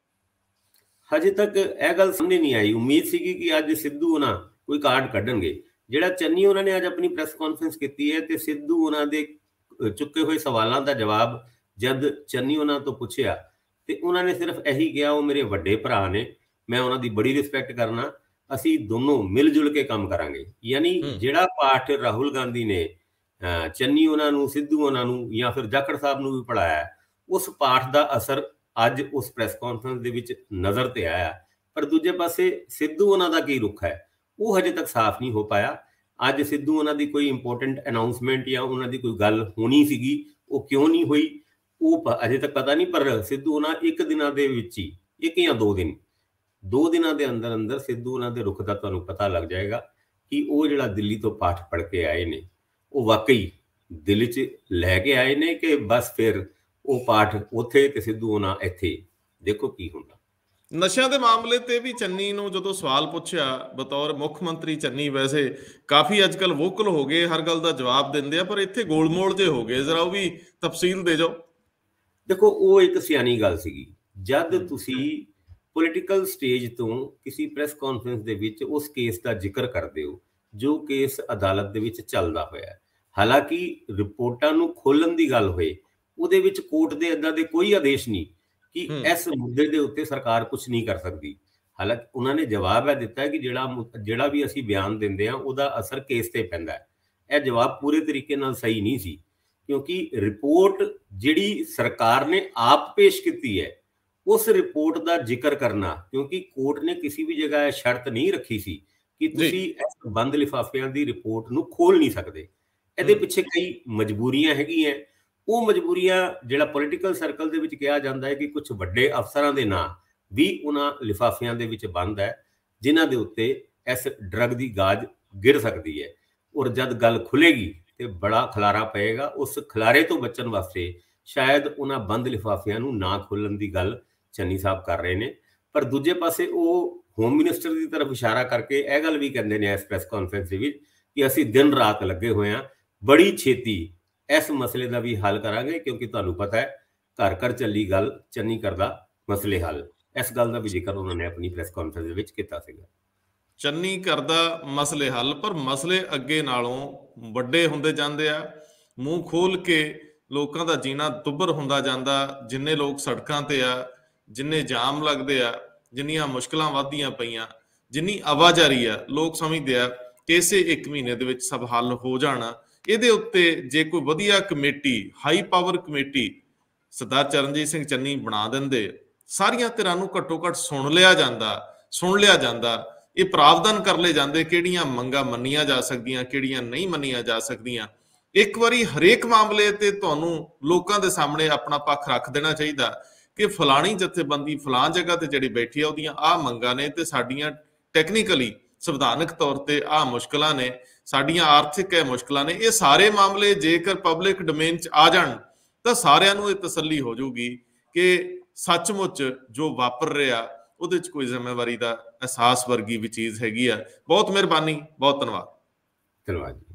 Speaker 2: ਹਜੇ ਤੱਕ ਇਹ ਗੱਲ ਸਾਹਮਣੇ ਨਹੀਂ ਆਈ। ਉਮੀਦ ਸੀਗੀ ਕਿ ਅੱਜ ਸਿੱਧੂ ਉਹਨਾਂ ਕੋਈ ਕਾਰਡ ਕੱਢਣਗੇ। ਜਿਹੜਾ ਚੰਨੀ ਉਹਨਾਂ ਨੇ ਅੱਜ ਆਪਣੀ ਪ੍ਰੈਸ ਕਾਨਫਰੰਸ ਕੀਤੀ ਹੈ ਤੇ ਸਿੱਧੂ ਉਹਨਾਂ ਦੇ ਚੁੱਕੇ ਹੋਏ ਸਵਾਲਾਂ ਦਾ ਜਵਾਬ ਜਦ ਚੰਨੀ ਉਹਨਾਂ ਤੋਂ ਪੁੱਛਿਆ ਤੇ ਉਹਨਾਂ ਨੇ ਸਿਰਫ ਇਹੀ ਕਿਹਾ, ਉਹ ਮੇਰੇ ਵੱਡੇ ਭਰਾ ਨੇ, ਮੈਂ ਉਹਨਾਂ ਦੀ ਬੜੀ ਰਿਸਪੈਕਟ ਕਰਨਾ, ਅਸੀਂ ਦੋਨੋਂ ਮਿਲ ਜੁਲ ਕੇ ਕੰਮ ਕਰਾਂਗੇ। ਯਾਨੀ ਜਿਹੜਾ ਪਾਠ ਰਾਹੁਲ ਗਾਂਧੀ ਨੇ ਚੰਨੀ ਉਹਨਾਂ ਨੂੰ, ਸਿੱਧੂ ਉਹਨਾਂ ਨੂੰ ਜਾਂ ਫਿਰ ਜਾਖੜ ਸਾਹਿਬ ਨੂੰ ਵੀ ਪੜ੍ਹਾਇਆ, ਉਸ ਪਾਠ ਦਾ ਅਸਰ ਅੱਜ ਉਸ ਪ੍ਰੈਸ ਕਾਨਫਰੰਸ ਦੇ ਵਿੱਚ ਨਜ਼ਰ ਤੇ ਆਇਆ। ਪਰ ਦੂਜੇ ਪਾਸੇ ਸਿੱਧੂ ਉਹਨਾਂ ਦਾ ਕੀ ਰੁਖ ਹੈ ਉਹ ਹਜੇ ਤੱਕ ਸਾਫ਼ ਨਹੀਂ ਹੋ ਪਾਇਆ। ਅੱਜ ਸਿੱਧੂ ਉਹਨਾਂ ਦੀ ਕੋਈ ਇੰਪੋਰਟੈਂਟ ਅਨਾਉਂਸਮੈਂਟ ਜਾਂ ਉਹਨਾਂ ਦੀ ਕੋਈ ਗੱਲ ਹੋਣੀ ਸੀਗੀ, ਉਹ ਕਿਉਂ ਨਹੀਂ ਹੋਈ ਉਹ ਅਜੇ ਤੱਕ ਪਤਾ ਨਹੀਂ। ਪਰ ਸਿੱਧੂ ਉਹਨਾਂ ਇੱਕ ਦਿਨਾਂ ਦੇ ਵਿੱਚ ਹੀ, ਇੱਕ ਜਾਂ ਦੋ ਦਿਨ ਦੋ ਦਿਨਾਂ ਦੇ ਅੰਦਰ ਅੰਦਰ ਸਿੱਧੂ ਉਹਨਾਂ ਦੇ ਰੁਖ ਦਾ ਤੁਹਾਨੂੰ ਪਤਾ ਲੱਗ ਜਾਏਗਾ ਕਿ ਉਹ ਜਿਹੜਾ ਦਿੱਲੀ ਤੋਂ ਪਾਠ ਪੜ੍ਹ ਕੇ ਆਏ ਨੇ ਉਹ ਵਾਕਈ ਦਿਲ 'ਚ ਲੈ ਕੇ ਆਏ ਨੇ ਕਿ ਬਸ ਫਿਰ ਉਹ ਪਾਠ ਉੱਥੇ ਤੇ ਸਿੱਧੂ ਉਹਨਾਂ ਇੱਥੇ। ਦੇਖੋ ਕੀ ਹੁੰਦਾ।
Speaker 1: ਨਸ਼ਿਆਂ ਦੇ ਮਾਮਲੇ ਤੇ ਵੀ ਚੰਨੀ ਨੂੰ ਜਦੋਂ ਸਵਾਲ ਪੁੱਛਿਆ ਬਤੌਰ ਮੁੱਖ ਮੰਤਰੀ, ਚੰਨੀ ਵੈਸੇ ਕਾਫੀ ਅੱਜ ਕੱਲ੍ਹ ਵੋਕਲ ਹੋ ਗਏ, ਹਰ ਗੱਲ ਦਾ ਜਵਾਬ ਦਿੰਦੇ ਆ, ਪਰ ਇੱਥੇ ਗੋਲਮੋਲ ਜੇ ਹੋ ਗਏ, ਜ਼ਰਾ ਉਹ ਵੀ ਤਫਸੀਲ ਦੇ ਜਾਓ।
Speaker 2: ਦੇਖੋ, ਉਹ ਇੱਕ ਸਿਆਣੀ ਗੱਲ ਸੀਗੀ। ਜਦ ਤੁਸੀਂ ਪੋਲੀਟੀਕਲ ਸਟੇਜ ਤੋਂ ਕਿਸੇ ਪ੍ਰੈਸ ਕਾਨਫਰੰਸ ਦੇ ਵਿੱਚ ਉਸ ਕੇਸ ਦਾ ਜ਼ਿਕਰ ਕਰਦੇ ਹੋ ਜੋ ਕੇਸ ਅਦਾਲਤ ਦੇ ਵਿੱਚ ਚੱਲਦਾ ਹੋਇਆ, ਹਾਲਾਂਕਿ ਰਿਪੋਰਟਾਂ ਨੂੰ ਖੋਲ੍ਹਣ ਦੀ ਗੱਲ ਹੋਏ, ਉਹਦੇ ਵਿੱਚ ਕੋਰਟ ਦੇ ਏਦਾਂ ਦੇ ਕੋਈ ਆਦੇਸ਼ ਨਹੀਂ ਕਿ ਇਸ ਮੁੱਦੇ ਦੇ ਉੱਤੇ ਸਰਕਾਰ ਕੁਝ ਨਹੀਂ ਕਰ ਸਕਦੀ। ਹਾਲਾਂਕਿ ਉਹਨਾਂ ਨੇ ਜਵਾਬ ਇਹ ਦਿੱਤਾ ਕਿ ਜਿਹੜਾ ਜਿਹੜਾ ਵੀ ਅਸੀਂ ਬਿਆਨ ਦਿੰਦੇ ਹਾਂ ਉਹਦਾ ਅਸਰ ਕੇਸ ਤੇ ਪੈਂਦਾ ਹੈ। ਇਹ ਜਵਾਬ ਪੂਰੇ ਤਰੀਕੇ ਨਾਲ ਸਹੀ ਨਹੀਂ ਸੀ, ਕਿਉਂਕਿ ਰਿਪੋਰਟ ਜਿਹੜੀ ਸਰਕਾਰ ਨੇ ਆਪ ਪੇਸ਼ ਕੀਤੀ ਹੈ उस रिपोर्ट का जिक्र करना, क्योंकि कोर्ट ने किसी भी जगह शर्त नहीं रखी सी कि तुसी इस बंद लिफाफिਆਂ ਦੀ रिपोर्ट ਨੂੰ खोल नहीं सकते। ਇਹਦੇ ਪਿੱਛੇ ਕਈ ਮਜਬੂਰੀਆਂ ਹੈਗੀਆਂ। ਉਹ ਮਜਬੂਰੀਆਂ ਜਿਹੜਾ ਪੋਲੀਟੀਕਲ ਸਰਕਲ ਦੇ ਵਿੱਚ ਕਿਹਾ ਜਾਂਦਾ ਹੈ ਕਿ ਕੁਝ ਵੱਡੇ ਅਫਸਰਾਂ ਦੇ ਨਾਂ ਵੀ ਉਹਨਾਂ ਲਿਫਾਫਿਆਂ ਦੇ ਵਿੱਚ ਬੰਦ ਹੈ, ਜਿਨ੍ਹਾਂ ਦੇ ਉੱਤੇ ਇਸ ਡਰਗ ਦੀ ਗਾਜ ਗਿਰ ਸਕਦੀ ਹੈ। ਔਰ ਜਦ ਗੱਲ ਖੁੱਲੇਗੀ ਤੇ ਬੜਾ ਖਲਾਰਾ ਪਏਗਾ। ਉਸ ਖਲਾਰੇ ਤੋਂ ਬਚਣ ਵਾਸਤੇ ਸ਼ਾਇਦ ਉਹਨਾਂ ਬੰਦ ਲਿਫਾਫਿਆਂ ਨੂੰ ਨਾ ਖੋਲਣ ਦੀ ਗੱਲ ਚੰਨੀ ਸਾਹਿਬ ਕਰ ਰਹੇ ਨੇ। ਪਰ ਦੂਜੇ ਪਾਸੇ ਉਹ ਹੋਮ ਮਿਨਿਸਟਰ ਦੀ ਤਰਫ ਇਸ਼ਾਰਾ ਕਰਕੇ ਇਹ ਗੱਲ ਵੀ ਕਹਿੰਦੇ ਨੇ ਇਸ ਪ੍ਰੈਸ ਕਾਨਫਰੰਸ ਦੇ ਵਿੱਚ ਕਿ ਅਸੀਂ ਦਿਨ ਰਾਤ ਲੱਗੇ ਹੋਏ ਹਾਂ, ਬੜੀ ਛੇਤੀ ਇਸ ਮਸਲੇ ਦਾ ਵੀ ਹੱਲ ਕਰਾਂਗੇ, ਕਿਉਂਕਿ ਤੁਹਾਨੂੰ ਪਤਾ ਹੈ ਘਰ ਘਰ ਚੱਲੀ ਗੱਲ ਚੰਨੀ ਕਰਦਾ ਮਸਲੇ ਹੱਲ। ਇਸ ਗੱਲ ਦਾ ਵੀ ਜ਼ਿਕਰ ਉਹਨਾਂ ਨੇ ਆਪਣੀ ਪ੍ਰੈਸ ਕਾਨਫਰੰਸ ਦੇ ਵਿੱਚ ਕੀਤਾ ਸੀਗਾ।
Speaker 1: ਚੰਨੀ ਕਰਦਾ ਮਸਲੇ ਹੱਲ, ਪਰ ਮਸਲੇ ਅੱਗੇ ਨਾਲੋਂ ਵੱਡੇ ਹੁੰਦੇ ਜਾਂਦੇ ਆ। ਮੂੰਹ ਖੋਲ ਕੇ ਲੋਕਾਂ ਦਾ ਜੀਣਾ ਦੁੱਭਰ ਹੁੰਦਾ ਜਾਂਦਾ। ਜਿੰਨੇ ਲੋਕ ਸੜਕਾਂ ਤੇ ਆ, ਜਿੰਨੇ ਜਾਮ ਲੱਗਦੇ ਆ, ਜਿੰਨੀਆਂ ਮੁਸ਼ਕਲਾਂ ਵੱਧਦੀਆਂ ਪਈਆਂ, ਜਿੰਨੀ ਆਵਾਜਾਰੀ ਆ, ਲੋਕ ਸਮਝਦੇ ਆ ਕਿ ਇਸੇ ਇੱਕ ਮਹੀਨੇ ਦੇ ਵਿੱਚ ਸਭ ਹੱਲ ਹੋ ਜਾਣਾ। ਇਹਦੇ ਉੱਤੇ ਜੇ ਕੋਈ ਵਧੀਆ committee, high power committee Sardar Charanjit Singh Channi ਬਣਾ ਦਿੰਦੇ, ਸਾਰੀਆਂ ਧਿਰਾਂ ਨੂੰ ਘੱਟੋ ਘੱਟ ਸੁਣ ਲਿਆ ਜਾਂਦਾ ਸੁਣ ਲਿਆ ਜਾਂਦਾ ਇਹ ਪ੍ਰਾਵਧਾਨ ਕਰ ਲਏ ਜਾਂਦੇ ਕਿਹੜੀਆਂ ਮੰਗਾਂ ਮੰਨੀਆਂ ਜਾ ਸਕਦੀਆਂ, ਕਿਹੜੀਆਂ ਨਹੀਂ ਮੰਨੀਆਂ ਜਾ ਸਕਦੀਆਂ। ਇੱਕ ਵਾਰੀ ਹਰੇਕ ਮਾਮਲੇ ਤੇ ਤੁਹਾਨੂੰ ਲੋਕਾਂ ਦੇ ਸਾਹਮਣੇ ਆਪਣਾ ਪੱਖ ਰੱਖ ਦੇਣਾ ਚਾਹੀਦਾ ਕਿ ਫਲਾਣੀ ਜਥੇਬੰਦੀ ਫਲਾਂ ਜਗ੍ਹਾ ਤੇ ਜਿਹੜੀ ਬੈਠੀ ਆ ਉਹਦੀਆਂ ਆਹ ਮੰਗਾਂ ਨੇ ਤੇ ਸਾਡੀਆਂ ਟੈਕਨੀਕਲੀ ਸੰਵਿਧਾਨਕ ਤੌਰ ਤੇ ਆਹ ਮੁਸ਼ਕਲਾਂ ਨੇ, ਸਾਡੀਆਂ ਆਰਥਿਕ ਇਹ ਮੁਸ਼ਕਲਾਂ ਨੇ। ਇਹ ਸਾਰੇ ਮਾਮਲੇ ਜੇਕਰ ਪਬਲਿਕ ਡੋਮੇਨ 'ਚ ਆ ਜਾਣ ਤਾਂ ਸਾਰਿਆਂ ਨੂੰ ਇਹ ਤਸੱਲੀ ਹੋ ਜਾਊਗੀ ਕਿ ਸੱਚਮੁੱਚ ਜੋ ਵਾਪਰ ਰਿਹਾ ਉਹਦੇ 'ਚ ਕੋਈ ਜ਼ਿੰਮੇਵਾਰੀ ਦਾ ਅਹਿਸਾਸ ਵਰਗੀ ਵੀ ਚੀਜ਼ ਹੈਗੀ ਆ। ਬਹੁਤ ਮਿਹਰਬਾਨੀ, ਬਹੁਤ ਧੰਨਵਾਦ।
Speaker 2: ਧੰਨਵਾਦ।